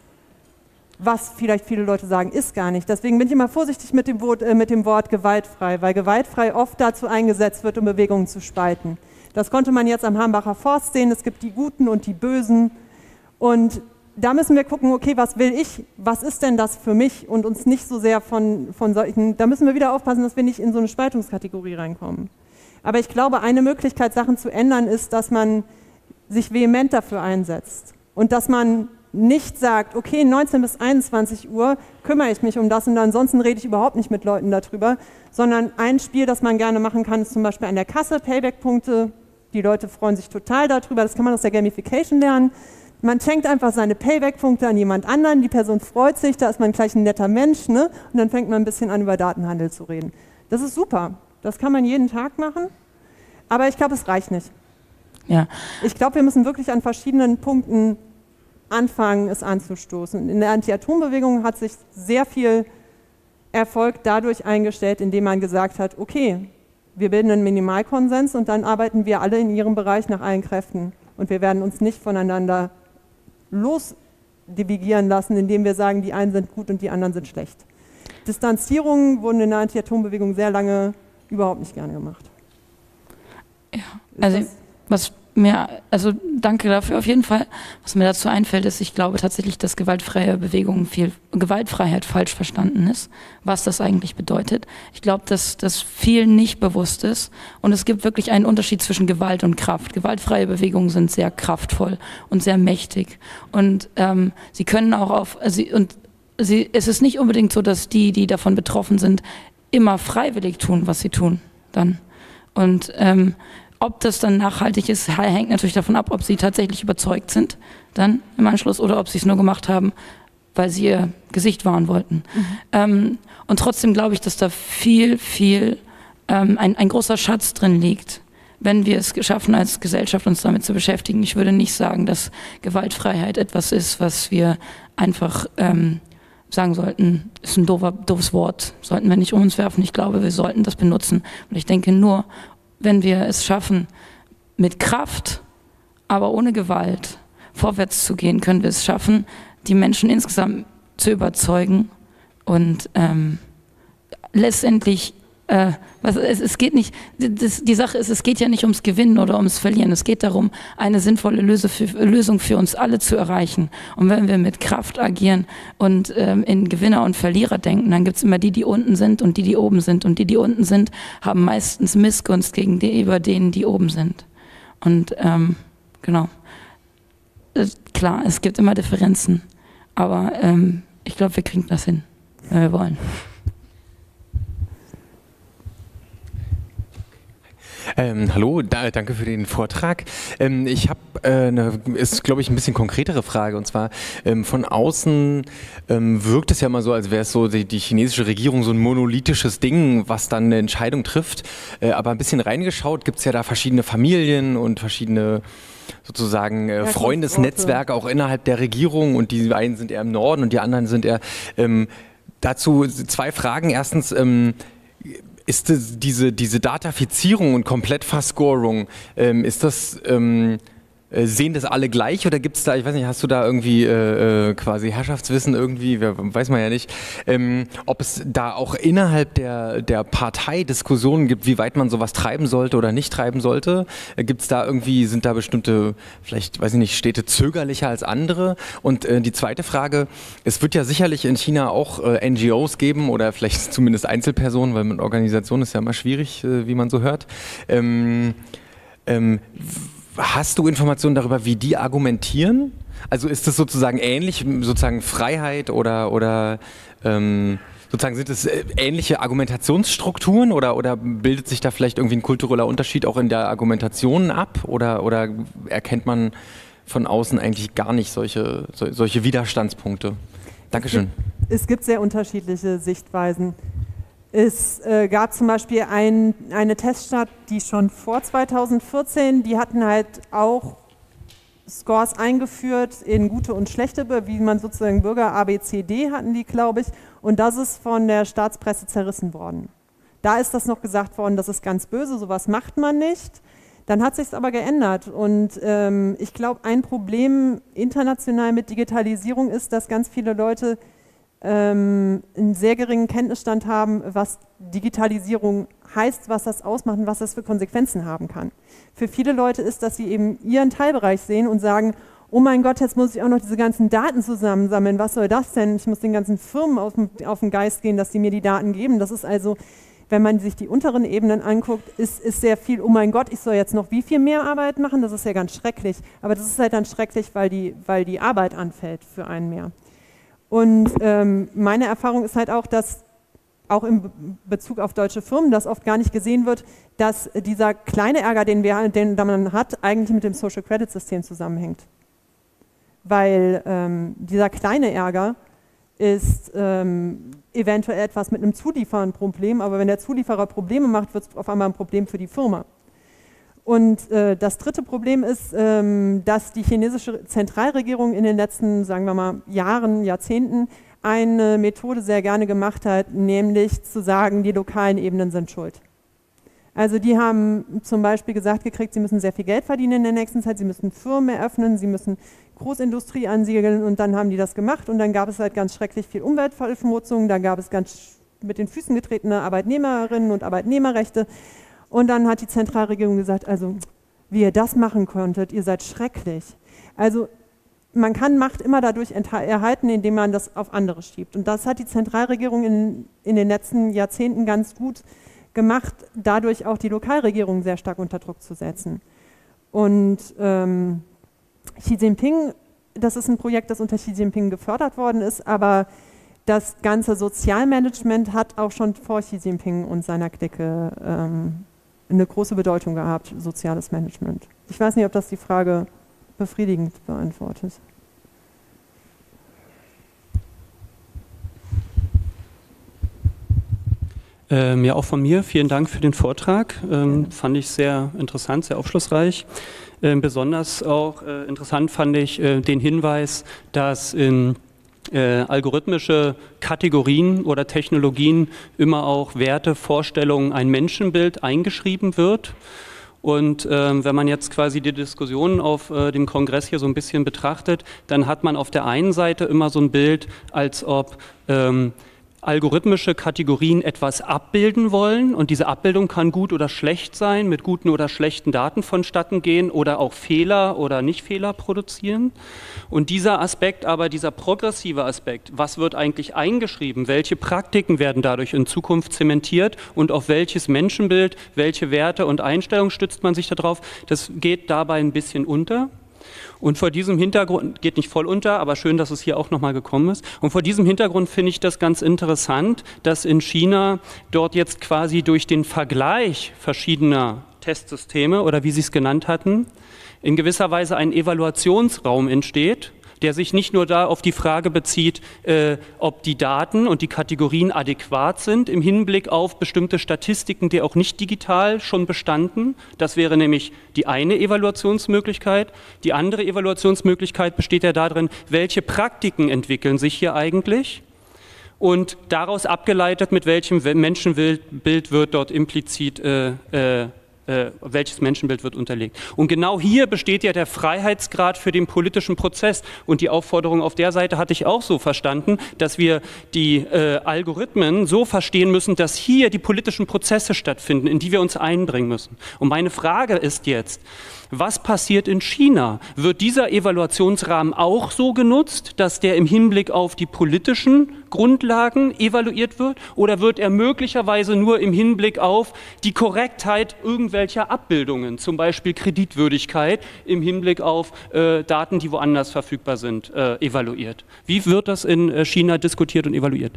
Was vielleicht viele Leute sagen, ist gar nicht. Deswegen bin ich immer vorsichtig mit dem Wort gewaltfrei, weil gewaltfrei oft dazu eingesetzt wird, um Bewegungen zu spalten. Das konnte man jetzt am Hambacher Forst sehen. Es gibt die Guten und die Bösen. Und da müssen wir gucken, okay, was will ich, was ist denn das für mich und uns nicht so sehr von solchen, da müssen wir wieder aufpassen, dass wir nicht in so eine Spaltungskategorie reinkommen. Aber ich glaube, eine Möglichkeit, Sachen zu ändern, ist, dass man sich vehement dafür einsetzt und dass man nicht sagt, okay, 19 bis 21 Uhr kümmere ich mich um das und ansonsten rede ich überhaupt nicht mit Leuten darüber, sondern ein Spiel, das man gerne machen kann, ist zum Beispiel an der Kasse, Payback-Punkte, die Leute freuen sich total darüber, das kann man aus der Gamification lernen. Man schenkt einfach seine Payback-Punkte an jemand anderen, die Person freut sich, da ist man gleich ein netter Mensch, ne? Und dann fängt man ein bisschen an, über Datenhandel zu reden. Das ist super, das kann man jeden Tag machen, aber ich glaube, es reicht nicht. Ja. Ich glaube, wir müssen wirklich an verschiedenen Punkten anfangen, es anzustoßen. In der Anti-Atom-Bewegung hat sich sehr viel Erfolg dadurch eingestellt, indem man gesagt hat, okay, wir bilden einen Minimalkonsens und dann arbeiten wir alle in ihrem Bereich nach allen Kräften. Und wir werden uns nicht voneinander losdivigieren lassen, indem wir sagen, die einen sind gut und die anderen sind schlecht. Distanzierungen wurden in der Anti-Atom-Bewegung sehr lange überhaupt nicht gerne gemacht. Ja, also danke dafür auf jeden Fall. Was mir dazu einfällt, ist, ich glaube tatsächlich, dass Gewaltfreiheit falsch verstanden ist, was das eigentlich bedeutet. Ich glaube, dass das vielen nicht bewusst ist und es gibt wirklich einen Unterschied zwischen Gewalt und Kraft. Gewaltfreie Bewegungen sind sehr kraftvoll und sehr mächtig und sie können auch es ist nicht unbedingt so, dass die davon betroffen sind, immer freiwillig tun, was sie tun dann. Und ob das dann nachhaltig ist, hängt natürlich davon ab, ob sie tatsächlich überzeugt sind, dann im Anschluss, oder ob sie es nur gemacht haben, weil sie ihr Gesicht wahren wollten. Und trotzdem glaube ich, dass da ein großer Schatz drin liegt, wenn wir es schaffen, als Gesellschaft uns damit zu beschäftigen. Ich würde nicht sagen, dass Gewaltfreiheit etwas ist, was wir einfach sagen sollten, ist ein doofes Wort, sollten wir nicht um uns werfen. Ich glaube, wir sollten das benutzen. Und ich denke nur, wenn wir es schaffen, mit Kraft, aber ohne Gewalt vorwärts zu gehen, können wir es schaffen, die Menschen insgesamt zu überzeugen und letztendlich, es geht nicht, die Sache ist, es geht ja nicht ums Gewinnen oder ums Verlieren, es geht darum, eine sinnvolle Lösung für uns alle zu erreichen. Und wenn wir mit Kraft agieren und in Gewinner und Verlierer denken, dann gibt es immer die unten sind und die oben sind. Und die unten sind, haben meistens Missgunst gegenüber denen, die oben sind. Und genau. Klar, es gibt immer Differenzen, aber ich glaube, wir kriegen das hin, wenn wir wollen. Hallo, danke für den Vortrag. Ich habe ist glaube ich ein bisschen konkretere Frage, und zwar von außen wirkt es ja mal so, als wäre es so die chinesische Regierung so ein monolithisches Ding, was dann eine Entscheidung trifft, aber ein bisschen reingeschaut, gibt es ja da verschiedene Familien und verschiedene sozusagen Freundesnetzwerke auch innerhalb der Regierung, und die einen sind eher im Norden und die anderen sind eher dazu 2 Fragen. Erstens, ist diese Datafizierung und Komplettverscorung, ist das, sehen das alle gleich, oder gibt es da, ich weiß nicht, hast du da irgendwie quasi Herrschaftswissen irgendwie, weiß man ja nicht, ob es da auch innerhalb der Partei Diskussionen gibt, wie weit man sowas treiben sollte oder nicht treiben sollte? Gibt es da irgendwie, sind da bestimmte, vielleicht, weiß ich nicht, Städte zögerlicher als andere? Und die zweite Frage, es wird ja sicherlich in China auch NGOs geben oder vielleicht zumindest Einzelpersonen, weil mit Organisationen ist ja immer schwierig, wie man so hört. Hast du Informationen darüber, wie die argumentieren? Also ist das sozusagen ähnlich, sozusagen Freiheit oder sozusagen sind es ähnliche Argumentationsstrukturen oder bildet sich da vielleicht irgendwie ein kultureller Unterschied auch in der Argumentation ab oder erkennt man von außen eigentlich gar nicht solche Widerstandspunkte? Dankeschön. Es gibt sehr unterschiedliche Sichtweisen. Es gab zum Beispiel eine Teststadt, die schon vor 2014, die hatten halt auch Scores eingeführt in gute und schlechte, wie man sozusagen Bürger A, B, C, D hatten die, glaube ich, und das ist von der Staatspresse zerrissen worden. Da ist das noch gesagt worden, das ist ganz böse, sowas macht man nicht. Dann hat sich es aber geändert und ich glaube, ein Problem international mit Digitalisierung ist, dass ganz viele Leute einen sehr geringen Kenntnisstand haben, was Digitalisierung heißt, was das ausmacht und was das für Konsequenzen haben kann. Für viele Leute ist, dass sie eben ihren Teilbereich sehen und sagen, oh mein Gott, jetzt muss ich auch noch diese ganzen Daten zusammensammeln, was soll das denn? Ich muss den ganzen Firmen auf den Geist gehen, dass sie mir die Daten geben. Das ist also, wenn man sich die unteren Ebenen anguckt, ist sehr viel, oh mein Gott, ich soll jetzt noch wie viel mehr Arbeit machen? Das ist ja ganz schrecklich. Aber das ist halt dann schrecklich, weil die Arbeit anfällt für einen mehr. Und meine Erfahrung ist halt auch, dass auch in Bezug auf deutsche Firmen das oft gar nicht gesehen wird, dass dieser kleine Ärger, den man hat, eigentlich mit dem Social Credit System zusammenhängt. Weil dieser kleine Ärger ist eventuell etwas mit einem Zulieferer ein Problem, aber wenn der Zulieferer Probleme macht, wird es auf einmal ein Problem für die Firma. Und das dritte Problem ist, dass die chinesische Zentralregierung in den letzten, sagen wir mal, Jahren, Jahrzehnten eine Methode sehr gerne gemacht hat, nämlich zu sagen, die lokalen Ebenen sind schuld. Also die haben zum Beispiel gesagt gekriegt, sie müssen sehr viel Geld verdienen in der nächsten Zeit, sie müssen Firmen eröffnen, sie müssen Großindustrie ansiedeln und dann haben die das gemacht und dann gab es halt ganz schrecklich viel Umweltverschmutzung, da gab es ganz mit den Füßen getretene Arbeitnehmerinnen und Arbeitnehmerrechte. Und dann hat die Zentralregierung gesagt, also wie ihr das machen konntet, ihr seid schrecklich. Also man kann Macht immer dadurch erhalten, indem man das auf andere schiebt. Und das hat die Zentralregierung in den letzten Jahrzehnten ganz gut gemacht, dadurch auch die Lokalregierung sehr stark unter Druck zu setzen. Und Xi Jinping, das ist ein Projekt, das unter Xi Jinping gefördert worden ist, aber das ganze Sozialmanagement hat auch schon vor Xi Jinping und seiner Clique eine große Bedeutung gehabt, soziales Management. Ich weiß nicht, ob das die Frage befriedigend beantwortet. Ja, auch von mir. Vielen Dank für den Vortrag. Fand ich sehr interessant, sehr aufschlussreich. Besonders auch interessant fand ich den Hinweis, dass in algorithmische Kategorien oder Technologien immer auch Werte, Vorstellungen, ein Menschenbild eingeschrieben wird. Und wenn man jetzt quasi die Diskussionen auf dem Kongress hier so ein bisschen betrachtet, dann hat man auf der einen Seite immer so ein Bild, als ob algorithmische Kategorien etwas abbilden wollen und diese Abbildung kann gut oder schlecht sein, mit guten oder schlechten Daten vonstatten gehen oder auch Fehler oder Nicht-Fehler produzieren. Und dieser Aspekt, aber dieser progressive Aspekt, was wird eigentlich eingeschrieben, welche Praktiken werden dadurch in Zukunft zementiert und auf welches Menschenbild, welche Werte und Einstellungen stützt man sich darauf, das geht dabei ein bisschen unter. Und vor diesem Hintergrund, geht nicht voll unter, aber schön, dass es hier auch nochmal gekommen ist. Und vor diesem Hintergrund finde ich das ganz interessant, dass in China dort jetzt quasi durch den Vergleich verschiedener Testsysteme oder wie Sie es genannt hatten, in gewisser Weise ein Evaluationsraum entsteht, der sich nicht nur da auf die Frage bezieht, ob die Daten und die Kategorien adäquat sind im Hinblick auf bestimmte Statistiken, die auch nicht digital schon bestanden. Das wäre nämlich die eine Evaluationsmöglichkeit. Die andere Evaluationsmöglichkeit besteht ja darin, welche Praktiken entwickeln sich hier eigentlich und daraus abgeleitet, mit welchem Menschenbild wird dort implizit welches Menschenbild wird unterlegt. Und genau hier besteht ja der Freiheitsgrad für den politischen Prozess. Und die Aufforderung auf der Seite hatte ich auch so verstanden, dass wir die Algorithmen so verstehen müssen, dass hier die politischen Prozesse stattfinden, in die wir uns einbringen müssen. Und meine Frage ist jetzt, was passiert in China? Wird dieser Evaluationsrahmen auch so genutzt, dass der im Hinblick auf die politischen Grundlagen evaluiert wird? Oder wird er möglicherweise nur im Hinblick auf die Korrektheit irgendwelcher Abbildungen, zum Beispiel Kreditwürdigkeit, im Hinblick auf Daten, die woanders verfügbar sind, evaluiert? Wie wird das in China diskutiert und evaluiert?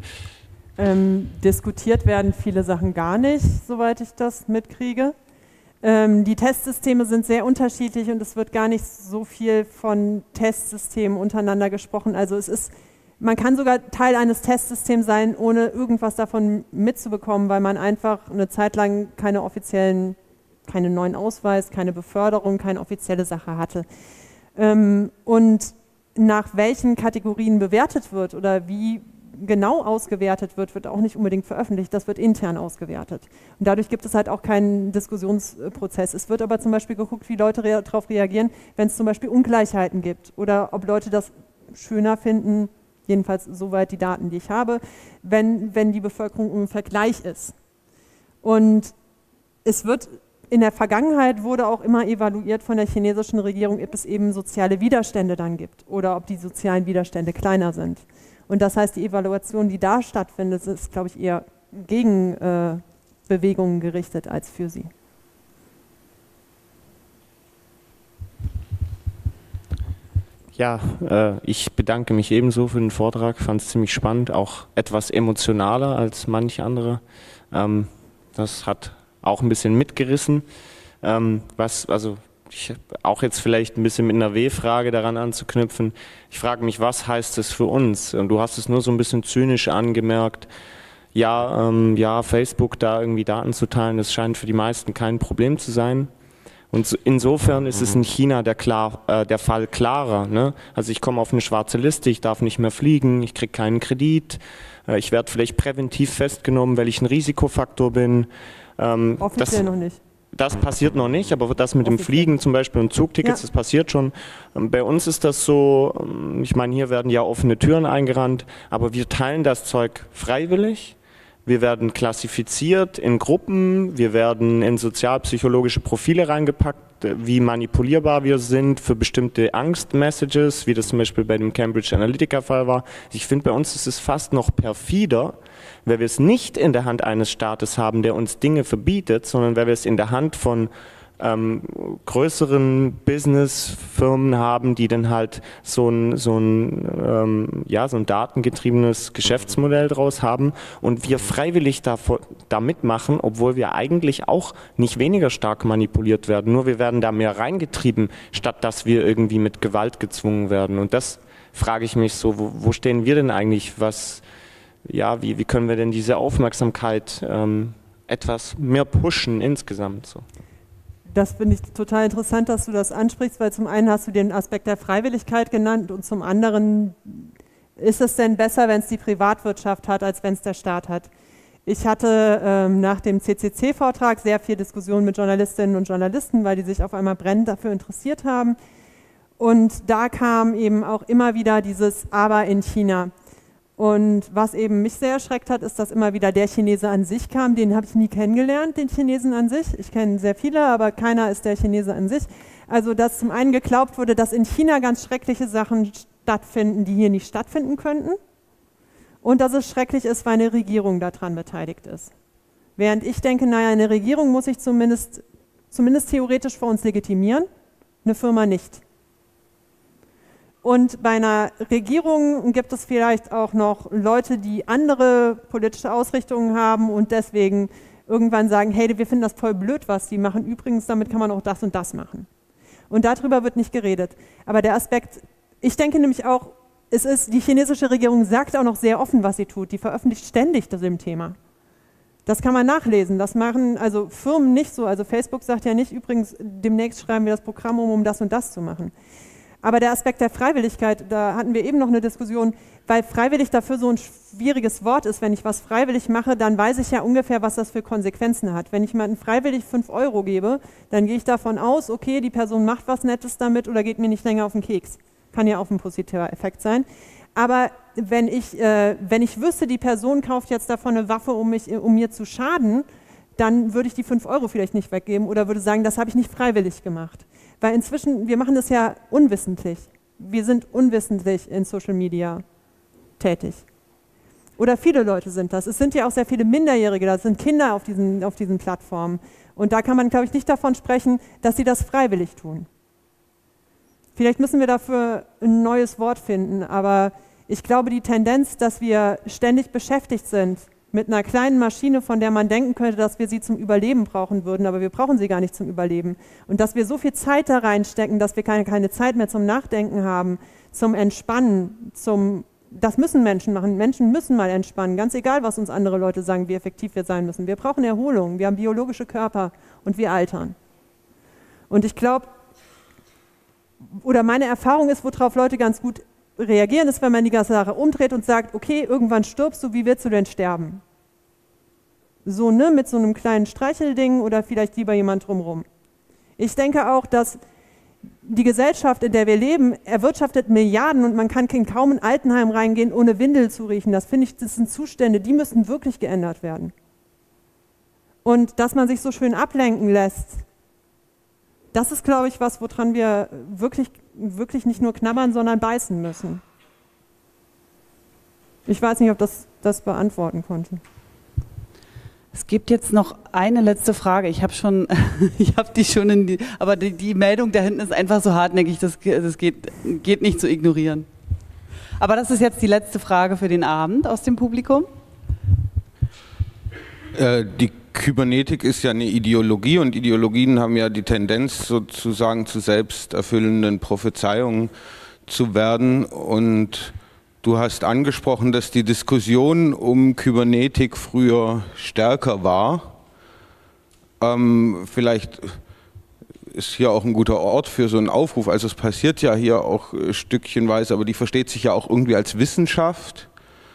Diskutiert werden viele Sachen gar nicht, soweit ich das mitkriege. Die Testsysteme sind sehr unterschiedlich und es wird gar nicht so viel von Testsystemen untereinander gesprochen. Also man kann sogar Teil eines Testsystems sein, ohne irgendwas davon mitzubekommen, weil man einfach eine Zeit lang keinen neuen Ausweis, keine Beförderung, keine offizielle Sache hatte. Und nach welchen Kategorien bewertet wird oder wie genau ausgewertet wird, wird auch nicht unbedingt veröffentlicht, das wird intern ausgewertet. Und dadurch gibt es halt auch keinen Diskussionsprozess. Es wird aber zum Beispiel geguckt, wie Leute darauf reagieren, wenn es zum Beispiel Ungleichheiten gibt oder ob Leute das schöner finden, jedenfalls soweit die Daten, die ich habe, wenn die Bevölkerung im Vergleich ist. Und in der Vergangenheit wurde auch immer evaluiert von der chinesischen Regierung, ob es eben soziale Widerstände dann gibt oder ob die sozialen Widerstände kleiner sind. Und das heißt, die Evaluation, die da stattfindet, ist, glaube ich, eher gegen Bewegungen gerichtet als für sie. Ja, ich bedanke mich ebenso für den Vortrag, fand es ziemlich spannend, auch etwas emotionaler als manch andere. Das hat auch ein bisschen mitgerissen. Ich auch jetzt vielleicht ein bisschen mit einer W-Frage daran anzuknüpfen. Ich frage mich, was heißt das für uns? Und du hast es nur so ein bisschen zynisch angemerkt. Ja, Facebook da irgendwie Daten zu teilen, das scheint für die meisten kein Problem zu sein. Und insofern ist es in China der Fall klarer. Ne? Also ich komme auf eine schwarze Liste, ich darf nicht mehr fliegen, ich kriege keinen Kredit, ich werde vielleicht präventiv festgenommen, weil ich ein Risikofaktor bin. Offiziell noch nicht. Das passiert noch nicht, aber das mit dem Fliegen zum Beispiel und Zugtickets, das passiert schon. Bei uns ist das so, ich meine, hier werden ja offene Türen eingerannt, aber wir teilen das Zeug freiwillig. Wir werden klassifiziert in Gruppen, wir werden in sozialpsychologische Profile reingepackt, wie manipulierbar wir sind für bestimmte Angst-Messages, wie das zum Beispiel bei dem Cambridge Analytica-Fall war. Ich finde, bei uns ist es fast noch perfider, weil wir es nicht in der Hand eines Staates haben, der uns Dinge verbietet, sondern weil wir es in der Hand von größeren Businessfirmen haben, die dann halt so ein datengetriebenes Geschäftsmodell draus haben und wir freiwillig da mitmachen, obwohl wir eigentlich auch nicht weniger stark manipuliert werden, nur wir werden da mehr reingetrieben, statt dass wir irgendwie mit Gewalt gezwungen werden. Und das frage ich mich so, wo stehen wir denn eigentlich, wie können wir denn diese Aufmerksamkeit etwas mehr pushen insgesamt so? Das finde ich total interessant, dass du das ansprichst, weil zum einen hast du den Aspekt der Freiwilligkeit genannt und zum anderen ist es denn besser, wenn es die Privatwirtschaft hat, als wenn es der Staat hat. Ich hatte nach dem CCC-Vortrag sehr viel Diskussion mit Journalistinnen und Journalisten, weil die sich auf einmal brennend dafür interessiert haben. Und da kam eben auch immer wieder dieses Aber in China. Und was eben mich sehr erschreckt hat, ist, dass immer wieder der Chinese an sich kam. Den habe ich nie kennengelernt, den Chinesen an sich. Ich kenne sehr viele, aber keiner ist der Chinese an sich. Also dass zum einen geglaubt wurde, dass in China ganz schreckliche Sachen stattfinden, die hier nicht stattfinden könnten. Und dass es schrecklich ist, weil eine Regierung daran beteiligt ist. Während ich denke, naja, eine Regierung muss sich zumindest theoretisch vor uns legitimieren, eine Firma nicht. Und bei einer Regierung gibt es vielleicht auch noch Leute, die andere politische Ausrichtungen haben und deswegen irgendwann sagen, hey, wir finden das voll blöd, was die machen. Übrigens, damit kann man auch das und das machen. Und darüber wird nicht geredet. Aber der Aspekt, ich denke nämlich auch, die chinesische Regierung sagt auch noch sehr offen, was sie tut. Die veröffentlicht ständig zu dem Thema. Das kann man nachlesen. Das machen also Firmen nicht so. Also Facebook sagt ja nicht, übrigens, demnächst schreiben wir das Programm um das und das zu machen. Aber der Aspekt der Freiwilligkeit, da hatten wir eben noch eine Diskussion, weil freiwillig dafür so ein schwieriges Wort ist. Wenn ich was freiwillig mache, dann weiß ich ja ungefähr, was das für Konsequenzen hat. Wenn ich jemandem freiwillig 5 € gebe, dann gehe ich davon aus, okay, die Person macht was Nettes damit oder geht mir nicht länger auf den Keks. Kann ja auch ein positiver Effekt sein. Aber wenn ich wüsste, die Person kauft jetzt davon eine Waffe, um mir zu schaden, dann würde ich die 5 € vielleicht nicht weggeben oder würde sagen, das habe ich nicht freiwillig gemacht. Weil inzwischen, wir machen das ja unwissentlich. Wir sind unwissentlich in Social Media tätig. Oder viele Leute sind das. Es sind ja auch sehr viele Minderjährige, das sind Kinder auf diesen Plattformen. Und da kann man, glaube ich, nicht davon sprechen, dass sie das freiwillig tun. Vielleicht müssen wir dafür ein neues Wort finden, aber ich glaube, die Tendenz, dass wir ständig beschäftigt sind mit einer kleinen Maschine, von der man denken könnte, dass wir sie zum Überleben brauchen würden, aber wir brauchen sie gar nicht zum Überleben. Und dass wir so viel Zeit da reinstecken, dass wir keine Zeit mehr zum Nachdenken haben, zum Entspannen, das müssen Menschen machen. Menschen müssen mal entspannen, ganz egal, was uns andere Leute sagen, wie effektiv wir sein müssen. Wir brauchen Erholung, wir haben biologische Körper und wir altern. Und ich glaube, oder meine Erfahrung ist, worauf Leute ganz gut reagieren, ist, wenn man die ganze Sache umdreht und sagt, okay, irgendwann stirbst du, wie willst du denn sterben? So, ne, mit so einem kleinen Streichelding oder vielleicht lieber jemand drumherum. Ich denke auch, dass die Gesellschaft, in der wir leben, erwirtschaftet Milliarden und man kann kaum in ein Altenheim reingehen, ohne Windel zu riechen. Das finde ich, das sind Zustände, die müssen wirklich geändert werden. Und dass man sich so schön ablenken lässt, das ist, glaube ich, was, woran wir wirklich nicht nur knabbern, sondern beißen müssen. Ich weiß nicht, ob das beantworten konnte. Es gibt jetzt noch eine letzte Frage. Ich habe die schon aber die Meldung da hinten ist einfach so hartnäckig, das geht nicht zu ignorieren. Aber das ist jetzt die letzte Frage für den Abend aus dem Publikum. Die Kybernetik ist ja eine Ideologie und Ideologien haben ja die Tendenz sozusagen zu selbsterfüllenden Prophezeiungen zu werden. Und du hast angesprochen, dass die Diskussion um Kybernetik früher stärker war. Vielleicht ist hier auch ein guter Ort für so einen Aufruf. Also es passiert ja hier auch stückchenweise, aber die versteht sich ja auch irgendwie als Wissenschaft.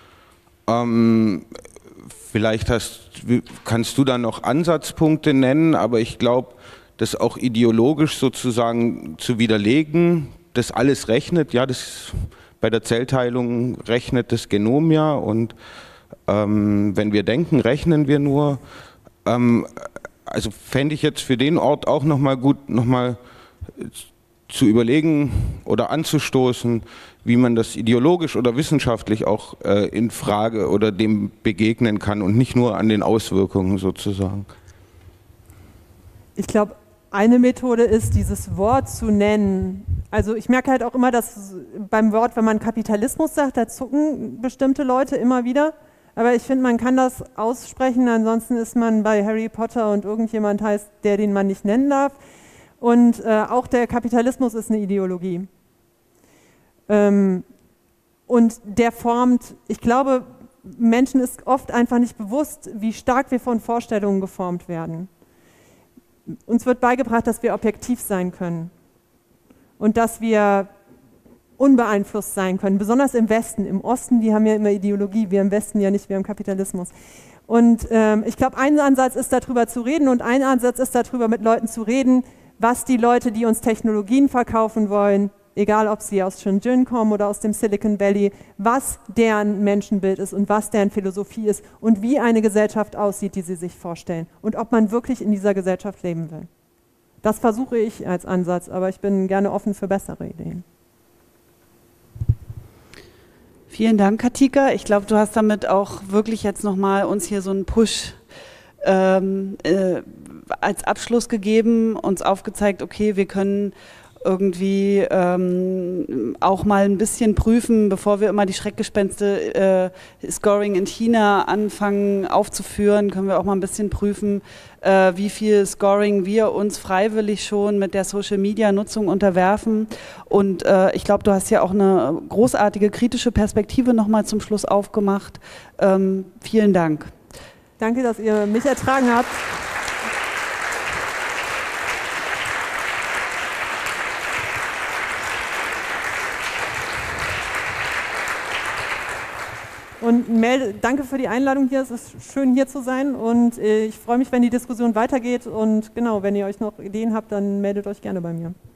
Vielleicht kannst du da noch Ansatzpunkte nennen, aber ich glaube, das auch ideologisch sozusagen zu widerlegen, das alles rechnet, ja, bei der Zellteilung rechnet das Genom ja und wenn wir denken, rechnen wir nur. Also fände ich jetzt für den Ort auch nochmal gut, nochmal zu überlegen oder anzustoßen, wie man das ideologisch oder wissenschaftlich auch in Frage oder dem begegnen kann und nicht nur an den Auswirkungen sozusagen. Ich glaube, eine Methode ist, dieses Wort zu nennen. Also ich merke halt auch immer, dass beim Wort, wenn man Kapitalismus sagt, da zucken bestimmte Leute immer wieder. Aber ich finde, man kann das aussprechen, ansonsten ist man bei Harry Potter und irgendjemand heißt der, den man nicht nennen darf. Und auch der Kapitalismus ist eine Ideologie. Und der formt, ich glaube, Menschen ist oft einfach nicht bewusst, wie stark wir von Vorstellungen geformt werden. Uns wird beigebracht, dass wir objektiv sein können und dass wir unbeeinflusst sein können, besonders im Westen. Im Osten, die haben ja immer Ideologie, wir im Westen ja nicht, wir haben Kapitalismus. Und ich glaube, ein Ansatz ist, darüber zu reden und ein Ansatz ist, darüber mit Leuten zu reden, was die Leute, die uns Technologien verkaufen wollen, egal ob sie aus Shenzhen kommen oder aus dem Silicon Valley, was deren Menschenbild ist und was deren Philosophie ist und wie eine Gesellschaft aussieht, die sie sich vorstellen und ob man wirklich in dieser Gesellschaft leben will. Das versuche ich als Ansatz, aber ich bin gerne offen für bessere Ideen. Vielen Dank, Katika. Ich glaube, du hast damit auch wirklich jetzt nochmal uns hier so einen Push als Abschluss gegeben, uns aufgezeigt, okay, wir können irgendwie auch mal ein bisschen prüfen, bevor wir immer die Schreckgespenste Scoring in China anfangen aufzuführen, können wir auch mal ein bisschen prüfen, wie viel Scoring wir uns freiwillig schon mit der Social-Media-Nutzung unterwerfen. Und ich glaube, du hast ja auch eine großartige kritische Perspektive nochmal zum Schluss aufgemacht. Vielen Dank. Danke, dass ihr mich ertragen habt. Und danke für die Einladung hier. Es ist schön, hier zu sein. Und ich freue mich, wenn die Diskussion weitergeht. Und genau, wenn ihr euch noch Ideen habt, dann meldet euch gerne bei mir.